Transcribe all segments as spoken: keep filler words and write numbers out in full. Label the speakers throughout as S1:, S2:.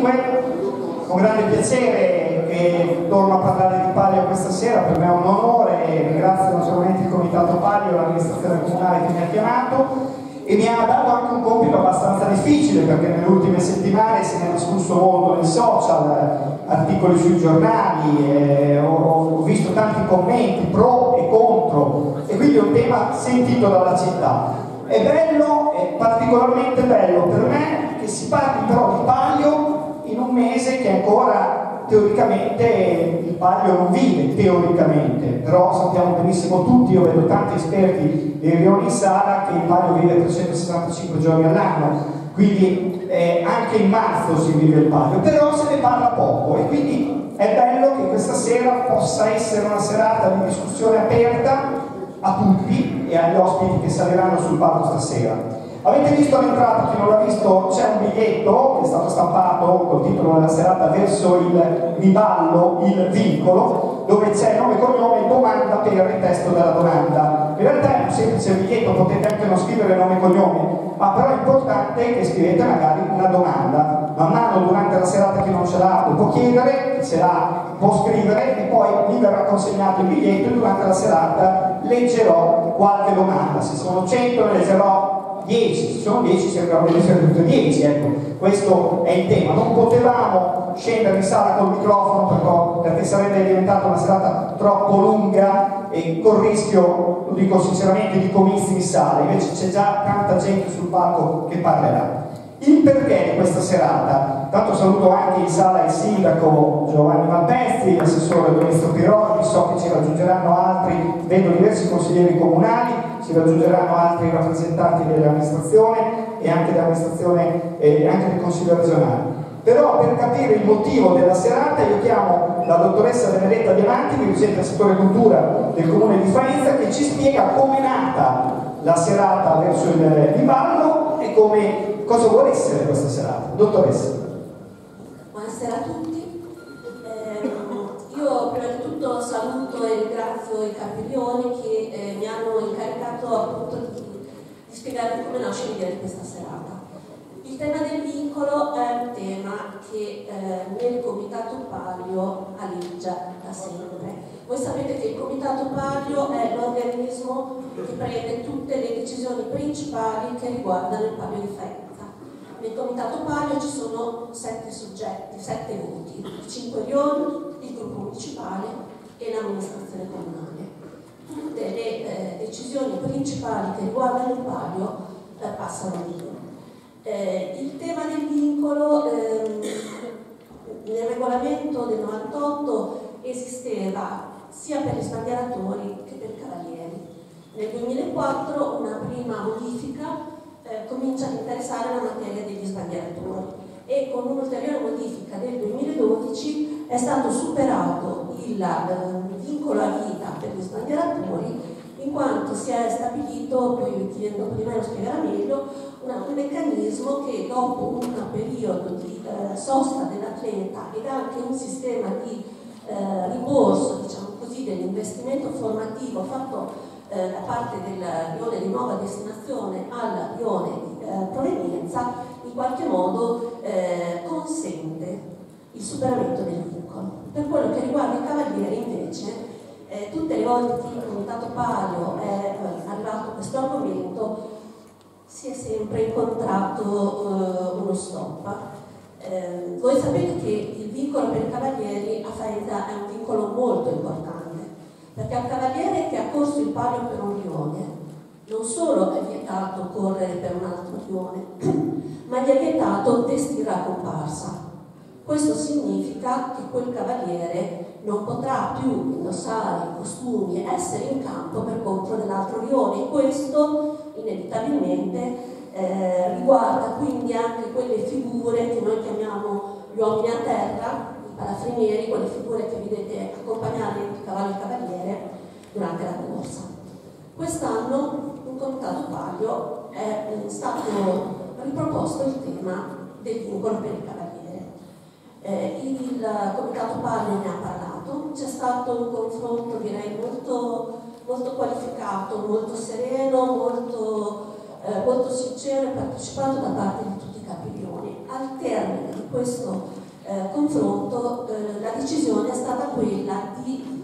S1: Dunque, con grande piacere che torno a parlare di Palio questa sera, per me è un onore e ringrazio naturalmente il Comitato Palio e l'amministrazione comunale che mi ha chiamato e mi ha dato anche un compito abbastanza difficile, perché nelle ultime settimane se ne è discusso molto nei social, articoli sui giornali, eh, ho, ho visto tanti commenti pro e contro, e quindi è un tema sentito dalla città. È bello, è particolarmente bello per me che si parli però di Palio in un mese che ancora teoricamente il Palio non vive, teoricamente, però sappiamo benissimo tutti, io vedo tanti esperti dei rioni in sala, che il Palio vive trecentosessantacinque giorni all'anno, quindi eh, anche in marzo si vive il Palio, però se ne parla poco e quindi è bello che questa sera possa essere una serata di discussione aperta a tutti e agli ospiti che saliranno sul palco stasera. Avete visto all'entrata, chi non l'ha visto, c'è un biglietto che è stato stampato col titolo della serata verso il riballo, il vincolo, dove c'è nome, cognome e domanda per il testo della domanda. In realtà è un semplice biglietto, potete anche non scrivere nome e cognome, ma però è importante che scrivete magari una domanda. Man mano durante la serata chi non ce l'ha lo può chiedere, chi ce l'ha può scrivere e poi mi verrà consegnato il biglietto e durante la serata leggerò qualche domanda. Se sono cento ne leggerò dieci, se sono dieci cercherò di leggere tutte dieci, ecco, questo è il tema. Non potevamo scendere in sala col microfono perché sarebbe diventata una serata troppo lunga e col rischio, lo dico sinceramente, di comizi in sala, invece c'è già tanta gente sul palco che parlerà. Il perché di questa serata? Tanto saluto anche in sala il sindaco Giovanni Malpezzi, l'assessore Domenico Pironi, so che ci raggiungeranno altri, vedo diversi consiglieri comunali, ci raggiungeranno altri rappresentanti dell'amministrazione e anche dell'amministrazione e anche del consiglio regionale. Però per capire il motivo della serata io chiamo la dottoressa Benedetta Diamanti, dirigente del settore cultura del comune di Faenza, che ci spiega come è nata la serata verso il riballo e come cosa vuole essere questa serata. Dottoressa.
S2: Buonasera a tutti. Eh, io prima di tutto saluto e ringrazio i Caprioni che eh, mi hanno incaricato appunto di, di spiegarvi come nasce l'idea di questa serata. Il tema del vincolo è un tema che eh, nel Comitato Palio aleggia da sempre. Voi sapete che il Comitato Palio è l'organismo che prende tutte le decisioni principali che riguardano il Palio di Faenza. Nel Comitato Palio ci sono sette soggetti, sette voti, i cinque rioni, il gruppo municipale e l'amministrazione comunale. Tutte le eh, decisioni principali che riguardano il Palio eh, passano lì. Eh, il tema del vincolo ehm, nel regolamento del novantotto esisteva sia per gli sbandieratori che per i cavalieri. Nel duemilaquattro una prima modifica eh, comincia ad interessare la materia degli sbandieratori e con un'ulteriore modifica del duemiladodici è stato superato il eh, vincolo a vita per gli sbandieratori, in quanto si è stabilito, poi chi dopo di me lo spiegherà meglio, una, un meccanismo che dopo un periodo di eh, sosta dell'atleta ed anche un sistema di eh, rimborso, diciamo così, dell'investimento formativo fatto eh, da parte del rione di nuova destinazione al rione di eh, provenienza, in qualche modo eh, consente il superamento del vincolo. Per quello che riguarda i cavalieri invece, Eh, tutte le volte che il Comitato Palio è eh, arrivato a questo argomento si è sempre incontrato eh, uno stop. Eh, voi sapete che il vincolo per i cavalieri a Faenza è un vincolo molto importante, perché al cavaliere che ha corso il Palio per un rione non solo è vietato correre per un altro rione, ma gli è vietato testire la comparsa. Questo significa che quel cavaliere non potrà più indossare i costumi e essere in campo per conto dell'altro rione, e questo inevitabilmente eh, riguarda quindi anche quelle figure che noi chiamiamo gli uomini a terra, i palafrenieri, quelle figure che vedete accompagnare il cavallo e il cavaliere durante la corsa. Quest'anno in Comitato Palio è stato riproposto il tema del vincolo per il cavaliere. Eh, il Comitato Palio ne ha parlato, c'è stato un confronto direi molto, molto qualificato, molto sereno, molto, eh, molto sincero e partecipato da parte di tutti i capiglioni. Al termine di questo eh, confronto eh, la decisione è stata quella di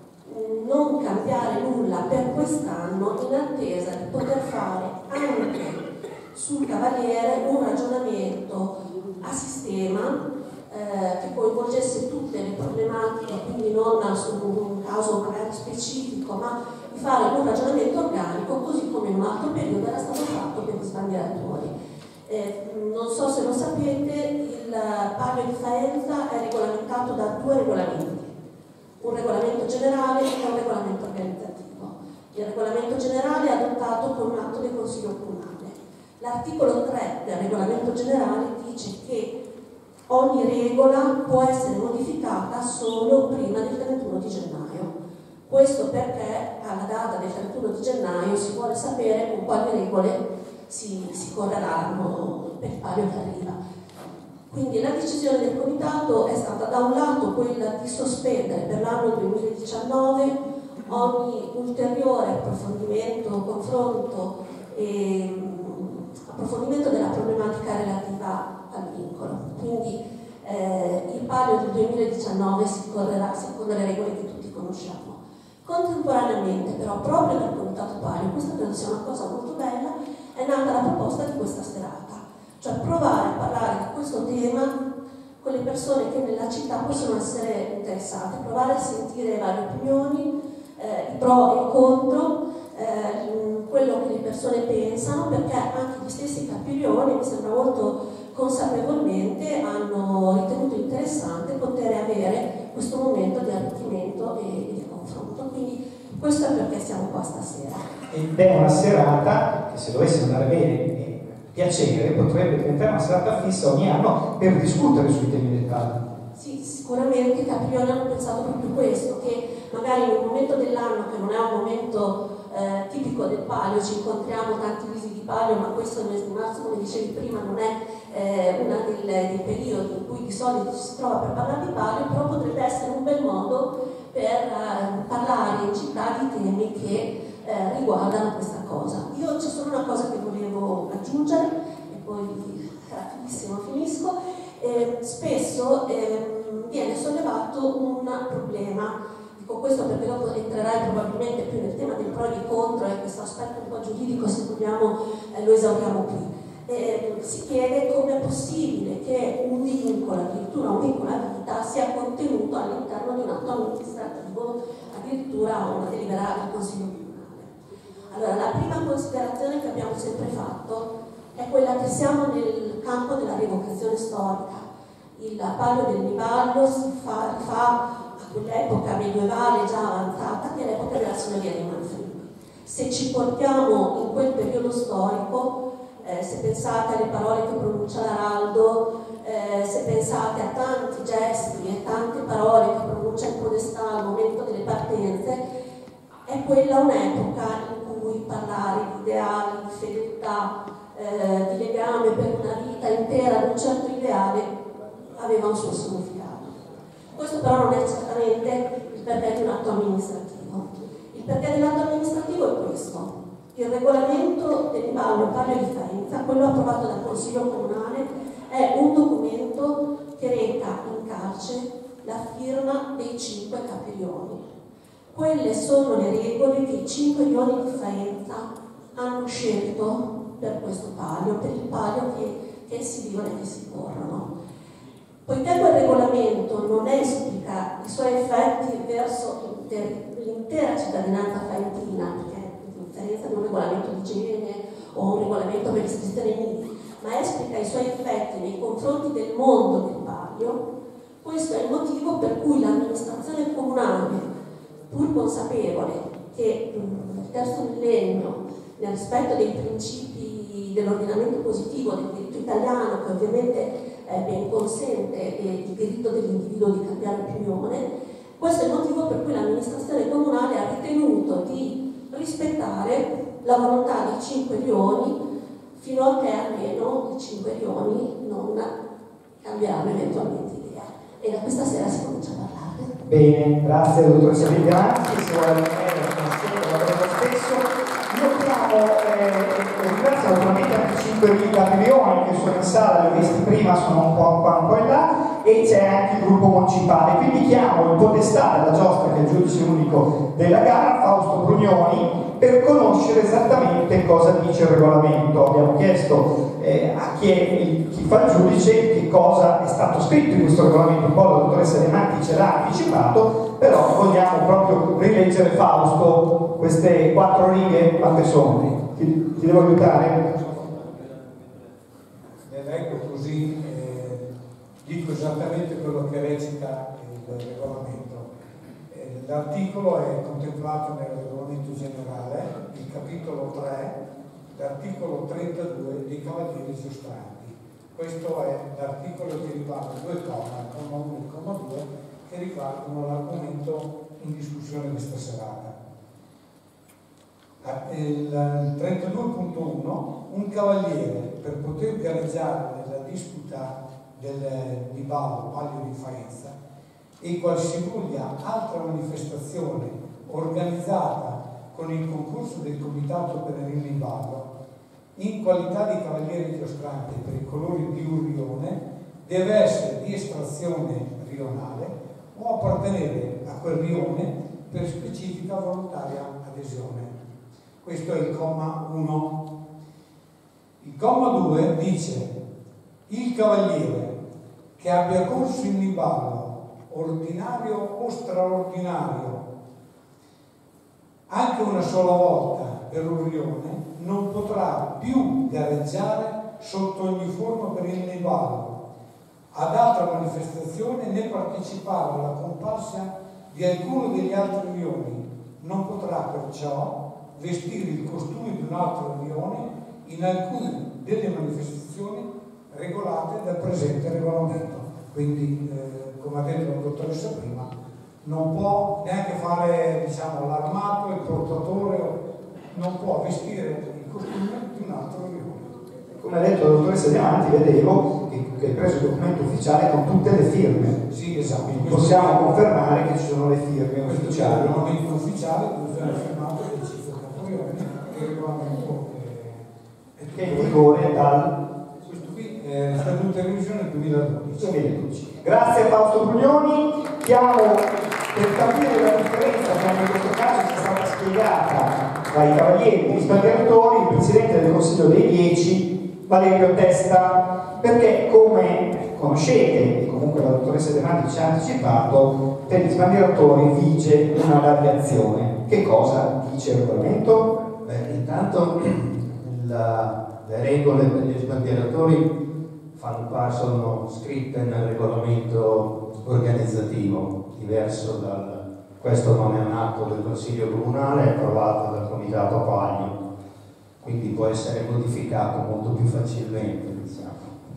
S2: mh, non cambiare nulla per quest'anno in attesa di poter fare anche sul Cavaliere un ragionamento a sistema eh, che coinvolgesse tutte le problematiche, quindi non su un caso magari specifico, ma di fare un ragionamento organico, così come in un altro periodo era stato fatto per gli sbandieratori. Eh, non so se lo sapete, il Palio di Faenza è regolamentato da due regolamenti, un regolamento generale e un regolamento organizzativo. Il regolamento generale è adottato con un atto del Consiglio Comunale. L'articolo tre del regolamento generale dice che ogni regola può essere modificata solo prima del trentuno di gennaio. Questo perché alla data del trentuno di gennaio si vuole sapere con quali regole si, si correranno per il Palio che arriva. Quindi la decisione del Comitato è stata da un lato quella di sospendere per l'anno duemiladiciannove ogni ulteriore approfondimento, confronto e approfondimento della problematica relativa al vincolo. Quindi eh, il Palio del duemiladiciannove si correrà secondo le regole che tutti conosciamo. Contemporaneamente però, proprio dal Comitato Palio, questa credo sia una cosa molto bella, è nata la proposta di questa serata, cioè provare a parlare di questo tema con le persone che nella città possono essere interessate, provare a sentire varie opinioni, eh, i pro e i contro, eh, quello che le persone pensano, perché anche gli stessi capirioni, mi sembra molto consapevolmente, hanno ritenuto interessante poter avere questo momento di arricchimento e, e di confronto. Quindi questo è perché siamo qua stasera.
S1: Ed è una serata che, se dovesse andare bene e piacere, potrebbe diventare una serata fissa ogni anno per discutere sui temi del Palio.
S2: Sì, sicuramente i capirioni hanno pensato proprio questo, che magari in un momento dell'anno che non è un momento eh, tipico del Palio, ci incontriamo tanti visi di Palio, ma questo nel mese di marzo, come dicevi prima, non è eh, uno dei, dei periodi in cui di solito ci si trova per parlare di Palio, però potrebbe essere un bel modo per eh, parlare in città di temi che eh, riguardano questa cosa. Io c'è solo una cosa che volevo aggiungere, e poi rapidissimo finisco. Eh, spesso eh, viene sollevato un problema, dico questo perché dopo entrerai probabilmente più nel tema del pro e del contro, e questo aspetto un po' giuridico, se vogliamo, eh, lo esauriamo qui. Eh, si chiede come è possibile che un vincolo, addirittura un vincolo a vita, sia contenuto all'interno di un atto amministrativo, addirittura una delibera del Consiglio Comunale. Allora, la prima considerazione che abbiamo sempre fatto è quella che siamo nel campo della rievocazione storica. Il Palio del Nivallo si fa, fa a quell'epoca medievale già avanzata, che è l'epoca della signoria dei Manfredi. Se ci portiamo in quel periodo storico, eh, se pensate alle parole che pronuncia l'Araldo, eh, se pensate a tanti gesti e tante parole che pronuncia il Podestà al momento delle partenze, è quella un'epoca in cui parlare di ideali, di fedeltà, Eh, di legame per una vita intera ad un certo ideale aveva un suo significato. Questo però non è certamente il perché di un atto amministrativo. Il perché dell'atto amministrativo è questo: il regolamento del Nivallo Palio di Faenza, quello approvato dal Consiglio Comunale, è un documento che reca in calce la firma dei cinque capirioni. Quelle sono le regole che i cinque rioni di Faenza hanno scelto per questo palio, per il palio che, che si vivono e che si corrono. Poiché quel regolamento non esplica i suoi effetti verso l'intera cittadinanza faentina, perché a differenza di un regolamento di igiene o un regolamento per l'iscrizione nidi, ma esplica i suoi effetti nei confronti del mondo del palio, questo è il motivo per cui l'amministrazione comunale, pur consapevole che nel terzo millennio, nel rispetto dei principi dell'ordinamento positivo, del diritto italiano, che ovviamente eh, ben consente eh, il diritto dell'individuo di cambiare opinione, questo è il motivo per cui l'amministrazione comunale ha ritenuto di rispettare la volontà dei cinque rioni fino a che almeno i cinque rioni non cambieranno eventualmente idea. E da questa sera si comincia a parlare.
S1: Bene, grazie alla dottoressa Viganti, se vuole rimanere, lo stesso. Io chiamo, eh, ringrazio naturalmente anche piccoli capirioni che sono in sala, li ho visti prima, sono un po' qua, un po' in là, e c'è anche il gruppo municipale. Quindi chiamo il podestà della giostra, che è il giudice unico della gara, Fausto Brugnoni, per conoscere esattamente cosa dice il regolamento. Abbiamo chiesto eh, a chi, è, chi fa il giudice che cosa è stato scritto in questo regolamento. Un po' la dottoressa De Manti ce l'ha anticipato, però vogliamo proprio rileggere, Fausto, queste quattro righe. Quante sono? Ti, ti devo aiutare?
S3: Le leggo così, eh, dico esattamente quello che recita il regolamento. Eh, l'articolo è contemplato nel regolamento generale, il capitolo tre, l'articolo trentadue dei cavalieri giostranti. Questo è l'articolo che riguarda due comma, il comma uno e il comma due, che riguardano l'argomento in discussione questa serata. Il trentadue punto uno, un cavaliere per poter gareggiare nella disputa del, di ballo, Palio di Faenza, e qualsivoglia altra manifestazione organizzata con il concorso del Comitato per il in ballo, in qualità di cavaliere giostrante per i colori di un rione, deve essere di estrazione rionale o appartenere a quel rione per specifica volontaria adesione. Questo è il comma uno. Il comma due dice: il cavaliere che abbia corso in niballo ordinario o straordinario anche una sola volta per un rione non potrà più gareggiare sotto ogni forma per il niballo ad altra manifestazione né partecipare alla comparsa di alcuno degli altri rioni. Non potrà perciò vestire il costume di un altro rione in alcune delle manifestazioni regolate dal presente regolamento. Quindi, eh, come ha detto la dottoressa prima, non può neanche fare, diciamo, l'armato, il portatore, non può vestire il costume di un altro rione.
S1: Come ha detto la dottoressa Diamanti, vedevo che, che hai preso il documento ufficiale con tutte le firme.
S3: Sì, esatto.
S1: Quindi possiamo confermare che ci sono le firme ufficiali.
S3: Il regolamento ufficiale dove viene firmato del Cifro Caprione, il regolamento eh,
S1: che è in vigore dal
S3: questo qui è stato in revisione nel duemiladodici.
S1: Grazie a Fausto Brugnoni. Chiamo, per capire la differenza che in questo caso ci è stata spiegata dai cavalieri gli sbandieratori, il presidente del Consiglio dei Dieci, Valerio Testa, perché come conoscete, e comunque la dottoressa De Manti ci ha anticipato, per gli sbandieratori vige una variazione. Che cosa dice il regolamento?
S4: Beh, intanto la, le regole per gli sbandieratori fanno parte, sono scritte nel regolamento organizzativo, diverso dal questo non è un atto del Consiglio Comunale, è approvato dal Comitato Palio, quindi può essere modificato molto più facilmente, diciamo.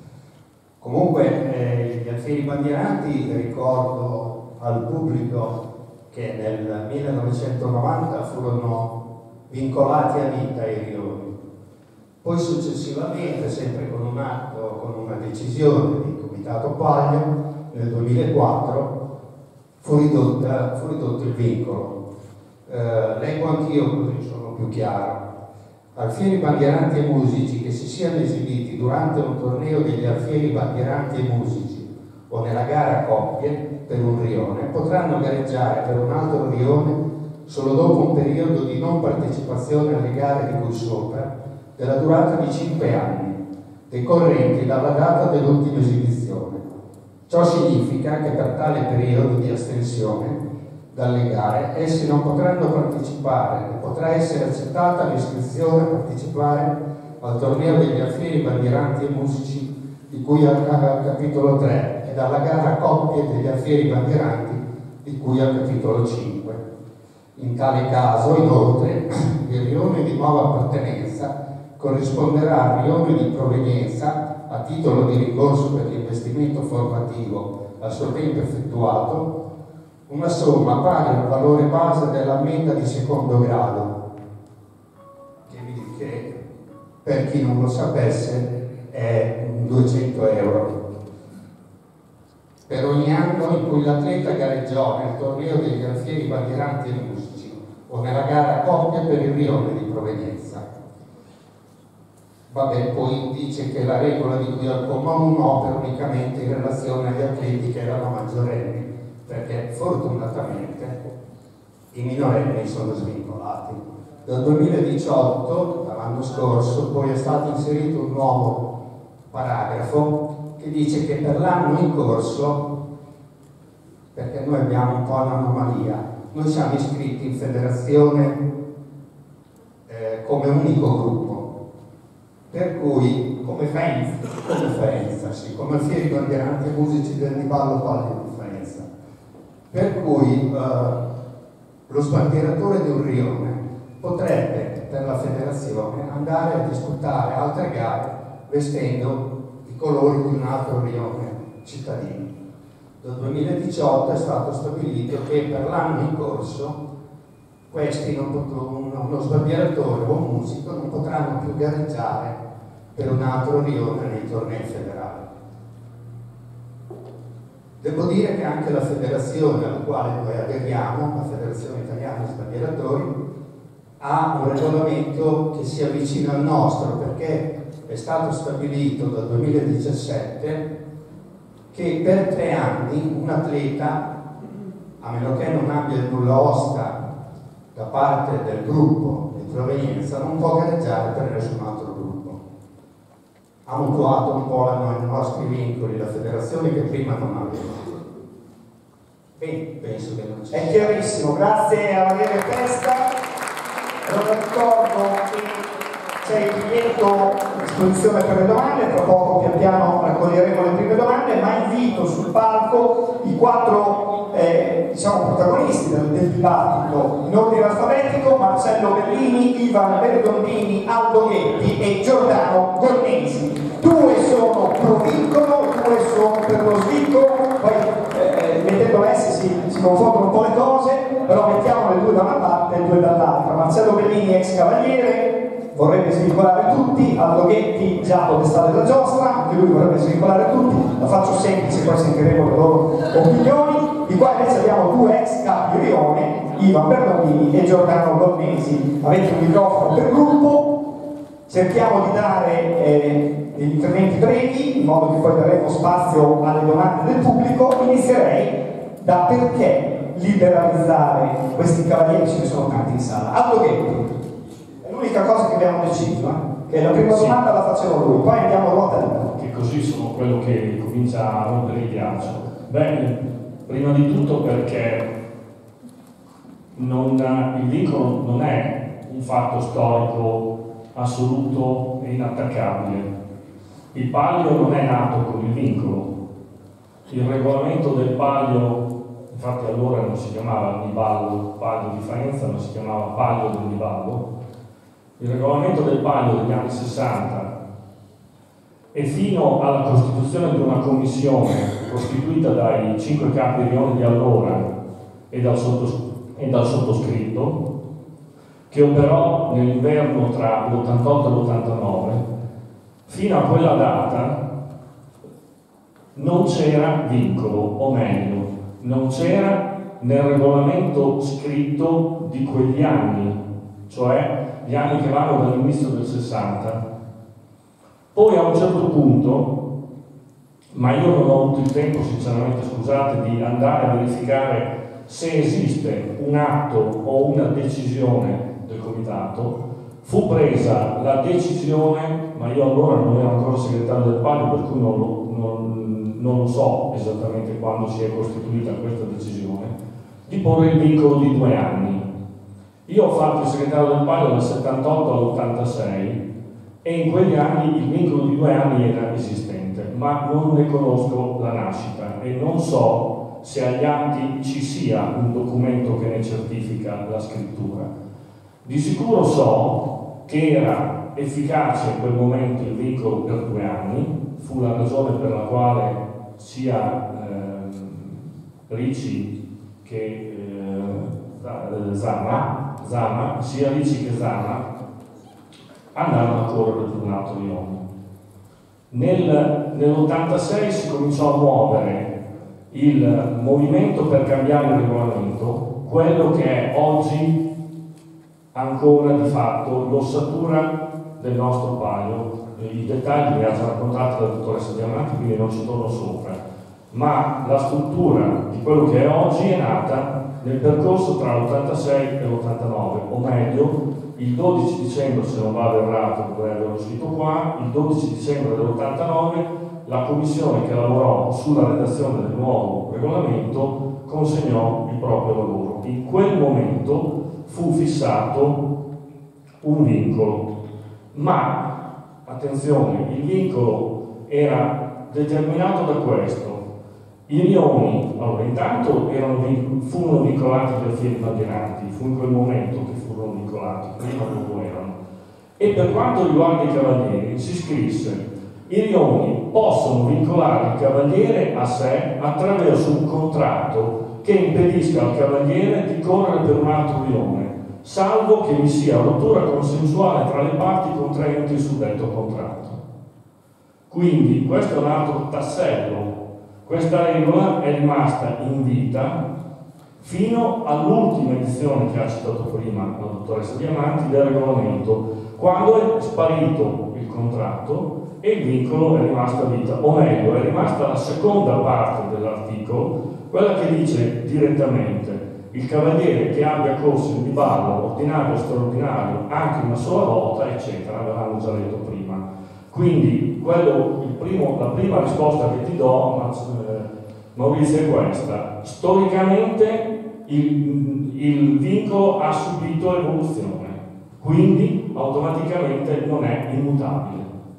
S4: Comunque eh, gli alfieri bandieranti, ricordo al pubblico che nel millenovecentonovanta furono vincolati a vita ai rioni. Poi successivamente, sempre con un atto, con una decisione del Comitato Palio, nel duemilaquattro fu, ridotta, fu ridotto il vincolo. Eh, leggo anch'io così sono più chiaro. Alfieri bandieranti e musici che si siano esibiti durante un torneo degli alfieri bandieranti e musici o nella gara a coppie per un rione potranno gareggiare per un altro rione solo dopo un periodo di non partecipazione alle gare di cui sopra della durata di cinque anni, decorrenti dalla data dell'ultima esibizione. Ciò significa che per tale periodo di astensione dalle gare essi non potranno partecipare e potrà essere accettata l'iscrizione a partecipare al torneo degli alfieri bandieranti e musici di cui al capitolo tre e alla gara coppie degli alfieri bandieranti di cui al capitolo cinque. In tale caso, inoltre, il rione di nuova appartenenza corrisponderà al rione di provenienza a titolo di ricorso per l'investimento formativo al suo tempo effettuato una somma pari al valore base dell'ammenda di secondo grado, che, che per chi non lo sapesse è duecento euro. Per ogni anno in cui l'atleta gareggiò nel torneo degli alfieri bandieranti e musici o nella gara a coppia per il rione di provenienza. Vabbè, poi dice che la regola di cui al comma uno opera unicamente in relazione agli atleti che erano maggiorenni, perché fortunatamente i minorenni sono svincolati. Dal duemiladiciotto, dall'anno scorso, poi è stato inserito un nuovo paragrafo che dice che per l'anno in corso, perché noi abbiamo un po' un'anomalia, noi siamo iscritti in federazione eh, come unico gruppo, per cui come Faenza, come Faenza, sì, come Fieri Bandieranti Musici del Niballo Palio di Faenza, per cui eh, lo sbandieratore di un rione potrebbe per la federazione andare a disputare altre gare vestendo i colori di un altro rione cittadino. Dal duemiladiciotto è stato stabilito che per l'anno in corso questi non uno, uno sbandieratore o un musico non potranno più gareggiare per un altro rione nei tornei federali. Devo dire che anche la federazione alla quale noi aderiamo, la Federazione Italiana Sbandieratori, ha un regolamento che si avvicina al nostro, perché è stato stabilito dal duemiladiciassette che per tre anni un atleta, a meno che non abbia il nulla osta da parte del gruppo di provenienza, non può gareggiare per nessun altro gruppo. Ha mutuato un po' i nostri vincoli la federazione che prima non aveva. Bene, penso che non c'è.
S1: È chiarissimo, grazie a Valerio Testa. Allora ricordo che c'è il biglietto a disposizione per le domande, tra poco pian piano raccoglieremo le prime domande, ma invito sul palco i quattro eh, diciamo, protagonisti del, del dibattito in ordine alfabetico: Marcello Bellini, Ivan Berdondini, Aldo Ghetti e Giordano Gornesi. Due sono pro vincolo, due sono per lo svincolo, poi eh, mettendo messi si, si confondono un po' le cose, però mettiamo le due da una parte e due dall'altra. Marcello Bellini, ex cavaliere, vorrebbe svincolare tutti. Aldo Ghetti, già podestà della giostra, anche lui vorrebbe svincolare tutti. La faccio semplice, poi sentiremo le loro opinioni. Di qua invece abbiamo due ex capi rione, Ivan Bernardini e Giordano Gornesi. Avete un microfono per gruppo, cerchiamo di dare eh, degli interventi brevi, in modo che poi daremo spazio alle domande del pubblico. Inizierei da perché liberalizzare questi cavalieri, ce ne sono tanti in sala. Aldo Ghetti. L'unica cosa che abbiamo deciso, eh? Che la prima sì. domanda la facciamo lui, poi andiamo a ruota libera.
S5: Che così sono quello che comincia a rompere il ghiaccio. Beh, prima di tutto perché non, il vincolo non è un fatto storico assoluto e inattaccabile. Il palio non è nato con il vincolo. Il regolamento del palio, infatti allora non si chiamava Niballo Palio di Faenza, ma si chiamava Palio del Niballo. Il regolamento del palio degli anni sessanta e fino alla costituzione di una commissione costituita dai cinque capi rione di allora e dal, e dal sottoscritto, che operò nell'inverno tra l'ottantotto e l'ottantanove, fino a quella data non c'era vincolo, o meglio, non c'era nel regolamento scritto di quegli anni, cioè gli anni che vanno dall'inizio del sessanta. Poi a un certo punto, ma io non ho avuto il tempo sinceramente, scusate, di andare a verificare se esiste un atto o una decisione del comitato, fu presa la decisione, ma io allora non ero ancora segretario del palio, per cui non lo, non, non lo so esattamente quando si è costituita questa decisione, di porre il vincolo di due anni. Io ho fatto il segretario del palio dal settantotto all'ottantasei e in quegli anni il vincolo di due anni era esistente, ma non ne conosco la nascita e non so se agli atti ci sia un documento che ne certifica la scrittura. Di sicuro so che era efficace in quel momento il vincolo per due anni, fu la ragione per la quale sia eh, Ricci che eh, Zama Zama, sia Ricci che Zama andarono a correre per un altro rione. Nel, nell'ottantasei si cominciò a muovere il movimento per cambiare il regolamento, quello che è oggi ancora di fatto l'ossatura del nostro palio. I dettagli li ha già raccontati la dottoressa Diamanti, quindi non ci torno sopra, ma la struttura di quello che è oggi è nata nel percorso tra l'ottantasei e l'ottantanove, o meglio il dodici dicembre, se non vado errato, dovrei averlo scritto qua, il dodici dicembre dell'ottantanove la commissione che lavorò sulla redazione del nuovo regolamento consegnò il proprio lavoro. In quel momento fu fissato un vincolo, ma attenzione, il vincolo era determinato da questo. I rioni, allora, intanto erano, furono vincolati da fieri bandieranti, fu in quel momento che furono vincolati, prima non lo erano. E per quanto riguarda i cavalieri, si scrisse: i rioni possono vincolare il cavaliere a sé attraverso un contratto che impedisca al cavaliere di correre per un altro rione, salvo che vi sia rottura consensuale tra le parti contraenti il suddetto contratto. Quindi questo è un altro tassello. Questa regola è rimasta in vita fino all'ultima edizione che ha citato prima la dottoressa Diamanti del regolamento, quando è sparito il contratto e il vincolo è rimasto a vita, o meglio è rimasta la seconda parte dell'articolo, quella che dice direttamente: il cavaliere che abbia corso in ballo ordinario o straordinario anche una sola volta, eccetera, avevamo già detto prima. Quindi quello, il primo, la prima risposta che ti do, ma, eh, Maurizio, è questa: storicamente il, il vincolo ha subito evoluzione, quindi automaticamente non è immutabile.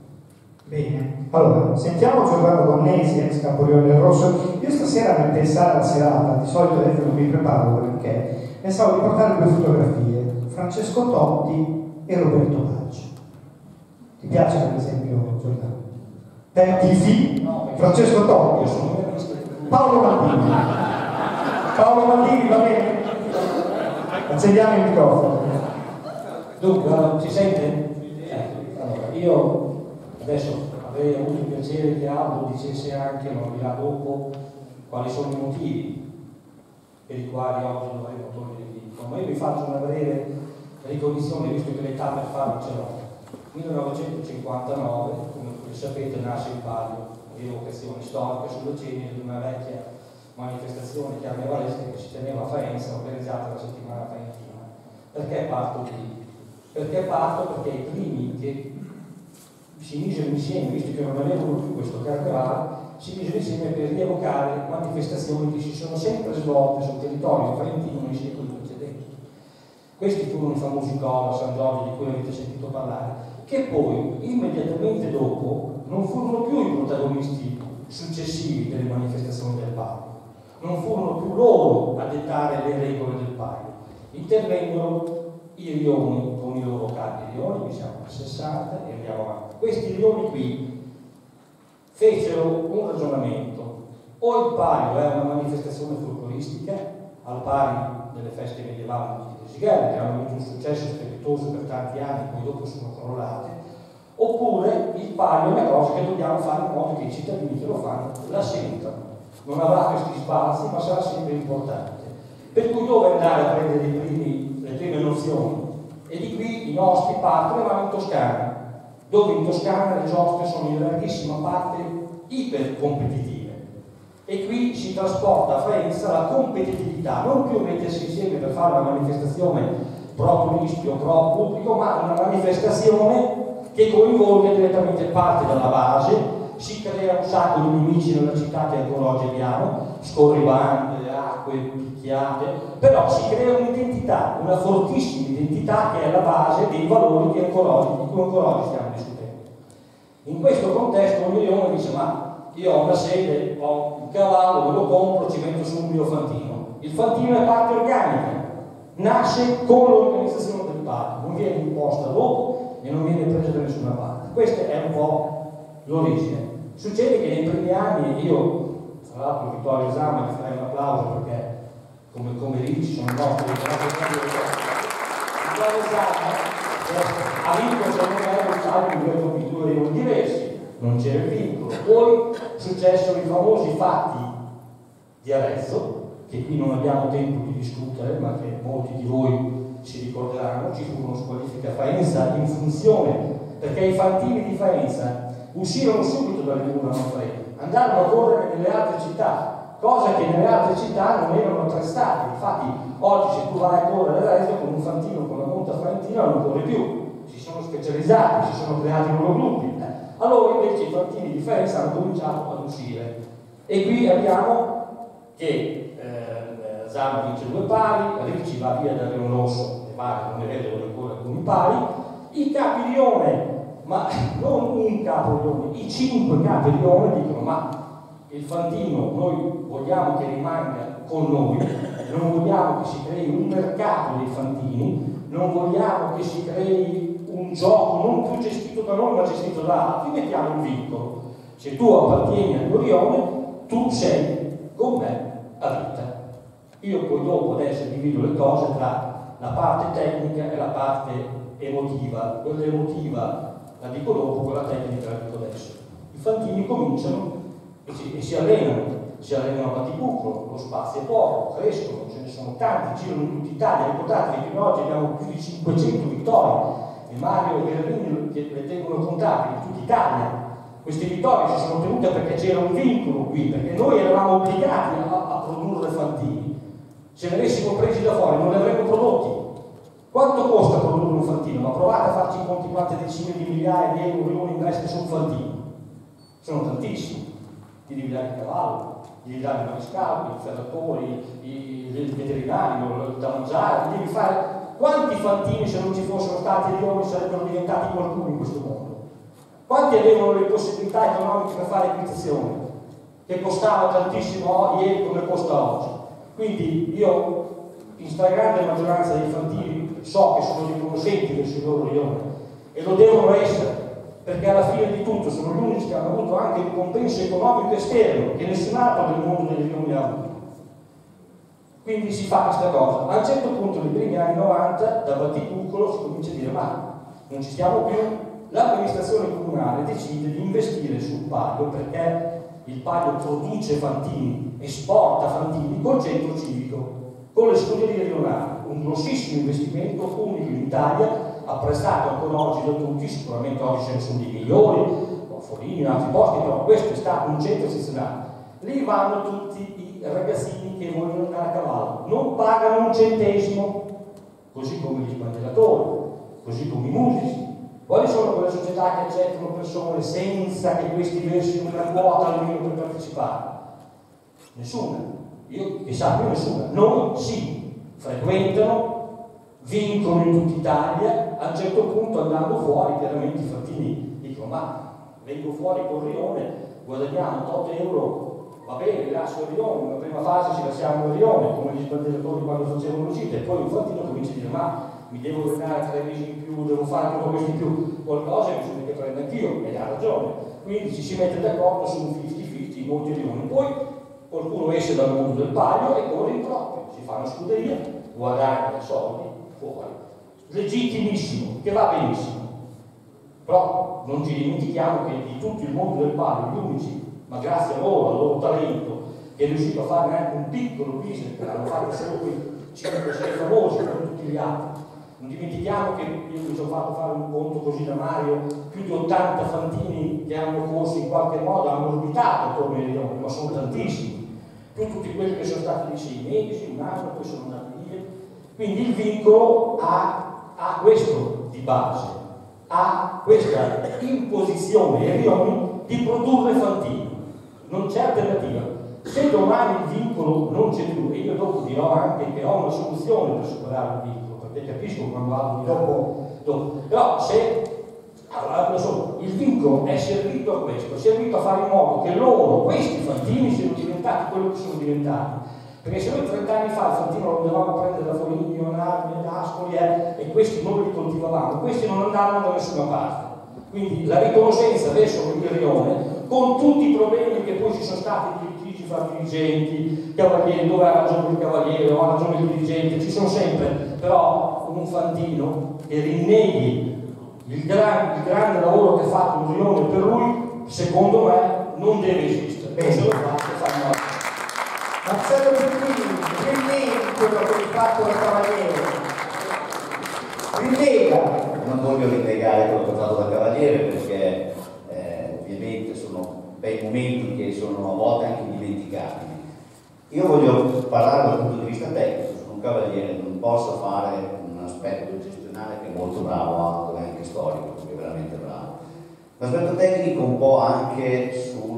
S1: Bene, allora sentiamo Giordano Donnesi, ex Caporione del Rosso. Io stasera nel pensare alla serata, di solito adesso non mi preparo perché pensavo di portare due fotografie, Francesco Totti e Roberto Baggio. Ti piace per esempio Giordano? Te tifi? No, Francesco Totti? Paolo Maldini. Paolo Maldini, va bene? Accendiamo il microfono.
S3: Dunque, si sente? Allora, io adesso avrei avuto il piacere che Aldo dicesse anche, ma lo dirà dopo, quali sono i motivi per i quali oggi dovremmo togliere il vincolo. Ma io vi faccio una breve ricognizione, visto che l'età per farlo ce l'ho. millenovecentocinquantanove, come sapete, nasce il palio, rievocazione storica sulla cenere di una vecchia manifestazione carnevalesca che si teneva a Faenza, organizzata la settimana faentina. Perché parto qui? Perché parto perché i primi che si misero insieme, visto che non avevano più questo carnevale, si misero insieme per rievocare manifestazioni che si sono sempre svolte sul territorio faentino nei secoli precedenti. Questi furono i famosi Coro, San Giorgio, di cui avete sentito parlare, che poi, immediatamente dopo, non furono più i protagonisti successivi delle manifestazioni del palio, non furono più loro a dettare le regole del palio, intervengono i rioni con i loro capi rioni, qui siamo al sessanta e andiamo avanti. Questi rioni qui fecero un ragionamento: o il palio è una manifestazione folcloristica al pari delle feste medievali di Desighelli, che hanno avuto un successo strepitoso per tanti anni, poi dopo sono crollate, oppure il palio è una cosa che dobbiamo fare in modo che i cittadini che lo fanno la sentano, non avrà questi spazi ma sarà sempre importante. Per cui dove andare a prendere i primi, le prime nozioni? E di qui i nostri partono e vanno in Toscana, dove in Toscana le giostre sono in larghissima parte ipercompetitive. E qui si trasporta a Faenza la competitività, non più mettersi insieme per fare una manifestazione pro turisti o pro pubblico, ma una manifestazione che coinvolge direttamente parte della base. Si crea un sacco di nemici nella città che ancora oggi abbiamo, scorribande, acque, picchiate, però si crea un'identità, una fortissima identità che è la base dei valori che ancora oggi, di cui ancora oggi stiamo discutendo. In questo contesto un milione dice: ma io ho una sede, ho un cavallo, me lo compro, ci metto su un mio fantino. Il fantino è parte organica, nasce con l'organizzazione del palio, non viene imposta dopo e non viene presa da nessuna parte. Questa è un po' l'origine. Succede che nei primi anni, io tra l'altro Vittorio Zama gli farei un applauso perché come, come Ricci sono i nostri Vittorio Zama ha vinto secondo me un salto di due compiture non diversi, non c'era il vincolo. Poi successero i famosi fatti di Arezzo, che qui non abbiamo tempo di discutere, ma che molti di voi si ricorderanno. Ci fu uno squalifica a Faenza in funzione
S6: perché i fantini di Faenza uscirono subito dal Ligure Manfredi, andarono a correre nelle altre città, cosa che nelle altre città non erano attrestate. Infatti oggi se tu vai a correre all'estero con un fantino con la monta faentina non corre più, si sono specializzati, si sono creati i loro gruppi. Allora invece i fantini di Faenza hanno cominciato ad uscire, e qui abbiamo che eh, Zama vince due pali, Ricci va via dal Leone Rosso e va, come vedono ancora alcuni pali, i capi Lione, ma non un capo Lione, i cinque capi Lione dicono: ma il fantino noi vogliamo che rimanga con noi, non vogliamo che si crei un mercato dei fantini, non vogliamo che si crei un gioco non più gestito da noi ma gestito da altri, mettiamo un vincolo: se tu appartieni al Lione tu sei con me a vita. Io poi dopo adesso divido le cose tra la parte tecnica e la parte emotiva. Quella emotiva la dico dopo, quella tecnica la dico adesso. I fantini cominciano e si, e si allenano, si allenano a Batticucolo, lo spazio è poco, crescono, ce ne sono tanti, girano in tutta Italia. Ricordate che fino ad oggi abbiamo più di cinquecento vittorie, e Mario e Gherardini le tengono contate in tutta Italia. Queste vittorie si sono ottenute perché c'era un vincolo qui, perché noi eravamo obbligati a, a produrre fantini. Se ne avessimo presi da fuori non li avremmo prodotti. Quanto costa produrre un fantino? Ma provate a farci i conti quante decine di migliaia di euro uno investe su un fantino. Sono tantissimi. Gli devi dare il cavallo, gli devi dare il marescallo, i ferratori, i veterinari, da mangiare, gli devi fare. Quanti fantini, se non ci fossero stati Lioni, sarebbero diventati qualcuno in questo mondo? Quanti avevano le possibilità economiche per fare equitazione, che costava tantissimo ieri come costa oggi? Quindi io, in stragrande maggioranza dei fantini, so che sono riconoscenti verso il loro Lione, e lo devono essere, perché alla fine di tutto sono gli unici che hanno avuto anche un compenso economico esterno che nessun altro del mondo dei Lioni ha avuto. Quindi si fa questa cosa. A un certo punto, nei primi anni novanta, da Batticucolo si comincia a dire: ma non ci stiamo più. L'amministrazione comunale decide di investire sul Palio, perché il Palio produce fantini, esporta fantini col centro civico, con le scuderie rionali, un grossissimo investimento, unico in Italia, apprezzato ancora oggi da tutti. Sicuramente oggi ce ne sono di migliori, Forini, in altri posti, però questo è stato un centro eccezionale. Lì vanno tutti i ragazzini che vogliono andare a cavallo, non pagano un centesimo, così come gli sbandieratori, così come i musici. Quali sono quelle società che accettano persone senza che questi versino una quota almeno per partecipare? Nessuna. Io che sappia nessuna. Noi sì, frequentano, vincono in tutta Italia. A un certo punto, andando fuori, chiaramente i fantini dicono: ma vengo fuori con Rione, guadagniamo otto euro, va bene, lascio il Rione, nella prima fase ci lasciamo il Rione, come gli sbandieratori quando facevano l'uscita, e poi un fantino comincia a dire: ma mi devo allenare tre mesi in più, devo fare tutto questo in più, qualcosa bisogna che prenda anch'io, e ha ragione. Quindi ci si mette d'accordo su un cinquanta cinquanta in molti Rioni. Poi qualcuno esce dal mondo del Palio e corre in proprio, si fa una scuderia, guadagna soldi, fuori. Legittimissimo, che va benissimo. Però non ci dimentichiamo che di tutto il mondo del Palio, gli unici, ma grazie a loro, al loro talento, che è riuscito a fare anche un piccolo business, che l'hanno fatto solo quei cinque sei famosi, come tutti gli altri. Non dimentichiamo che io mi sono fatto fare un conto così da Mario, più di ottanta fantini che hanno corso in qualche modo, hanno orbitato attorno ai Lioni, ma sono tantissimi, più tutti quelli che sono stati lì sei mesi, un anno, poi sono andati via. Quindi il vincolo ha, ha questo di base, ha questa imposizione ai Lioni di produrre fantini, non c'è alternativa. Se domani il vincolo non c'è più, e io dopo dirò anche che ho una soluzione per superare il vincolo, perché capisco quando vado di dopo, dopo. Però se allora, insomma, il vincolo è servito a questo, è servito a fare in modo che loro, questi fantini, siano diventati quello che sono diventati. Perché se noi trent'anni fa il fantino lo dovevamo prendere da Foligno, Leonardo, Ascoli eh, e questi non li coltivavamo, questi non andavano da nessuna parte. Quindi la riconoscenza verso il Rione, con tutti i problemi che poi ci sono stati di litigi fra dirigenti, cavalieri, dove ha ragione il cavaliere o ha ragione il dirigente, ci sono sempre, però un fantino che rinneghi il, gran, il grande lavoro che ha fatto un Rione per lui, secondo me non deve esistere.
S1: Bene.
S6: Se lo fa, fa
S1: Marcello Bertini, rinneghi quello che hai fatto da cavaliere, rinnega
S7: non voglio rinnegare quello che ho fatto da cavaliere, perché eh, ovviamente sono bei momenti che sono a volte anche indimenticabili. Io voglio parlare dal punto di vista tecnico, sono un cavaliere, non posso fare un aspetto gestionale che è molto bravo, è anche storico, perché è veramente bravo. L'aspetto tecnico un po' anche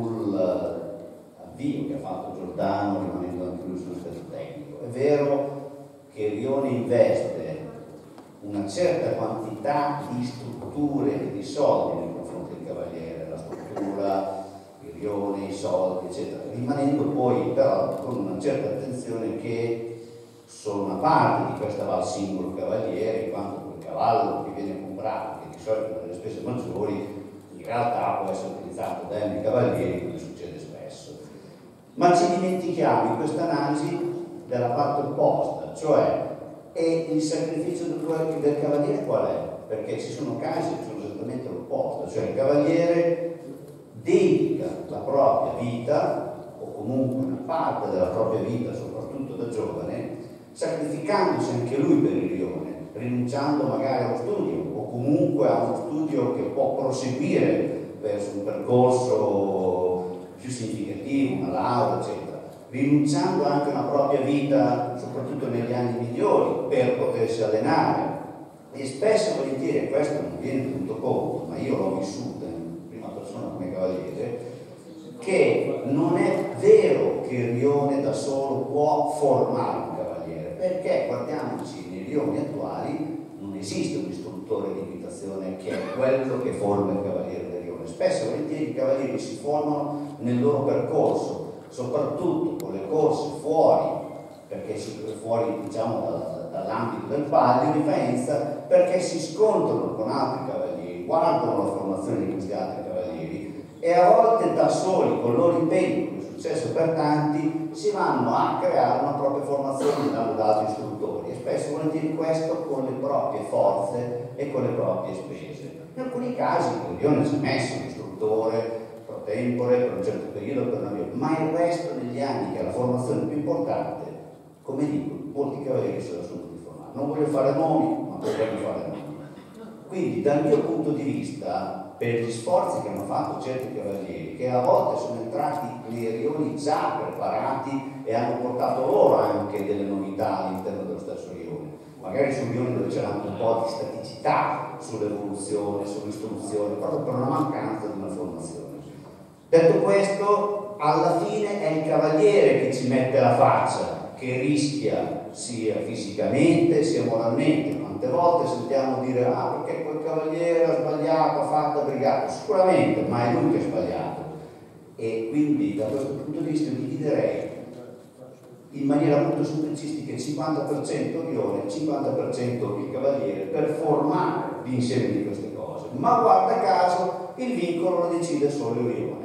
S7: sull'avvio che ha fatto Giordano, rimanendo anche lui sull'aspetto tecnico. È vero che Rione investe una certa quantità di strutture e di soldi nei confronti del cavaliere, la struttura, il Rione, i soldi, eccetera, rimanendo poi però con una certa attenzione che sono una parte di questa va al singolo cavaliere, in quanto quel cavallo che viene comprato, che di solito ha delle spese maggiori, in realtà può essere utilizzato da altri cavalieri, come succede spesso. Ma ci dimentichiamo in questa analisi della parte opposta, cioè e il sacrificio del, del cavaliere qual è? Perché ci sono casi che sono esattamente l'opposto, cioè il cavaliere dedica la propria vita, o comunque una parte della propria vita, soprattutto da giovane, sacrificandosi anche lui per il Rione, rinunciando magari allo studio, o comunque a uno studio che può proseguire verso un percorso più significativo, una laurea, eccetera, rinunciando anche a una propria vita, soprattutto negli anni migliori, per potersi allenare. E spesso e volentieri, questo non viene tenuto conto, ma io l'ho vissuto in prima persona come cavaliere, che non è vero che il Rione da solo può formare un cavaliere, perché guardiamoci nei Rioni attuali, non esiste un istruttore di equitazione che è quello che forma il cavaliere del Rione. Spesso e volentieri i cavalieri si formano nel loro percorso, soprattutto con le corse fuori, perché si fuori diciamo da, dall'ambito del Palio di Faenza, perché si scontrano con altri cavalieri, guardano la formazione di questi altri cavalieri e a volte da soli, con il loro impegno, come è successo per tanti, si vanno a creare una propria formazione dando da altri istruttori, e spesso volentieri questo con le proprie forze e con le proprie spese. In alcuni casi il Rione si è messo un istruttore tempore per un certo periodo, per una via, ma il resto degli anni, che è la formazione più importante, come dico, molti cavalieri se la sono dovuti formare. Non voglio fare nomi, ma potremmo fare nomi. Quindi dal mio punto di vista, per gli sforzi che hanno fatto certi cavalieri, che a volte sono entrati nei Rioni già preparati e hanno portato loro anche delle novità all'interno dello stesso Rione, magari su Rioni dove c'era anche un po' di staticità sull'evoluzione, sull'istruzione, proprio per una mancanza di una formazione. Detto questo, alla fine è il cavaliere che ci mette la faccia, che rischia sia fisicamente sia moralmente. Quante volte sentiamo dire ah perché quel cavaliere ha sbagliato, ha fatto, ha brigato, sicuramente, ma è lui che ha sbagliato. E quindi da questo punto di vista dividerei in maniera molto semplicistica il cinquanta per cento Rione, il cinquanta per cento il cavaliere, per formare l'insieme di queste cose. Ma guarda caso il vincolo lo decide solo il Rione.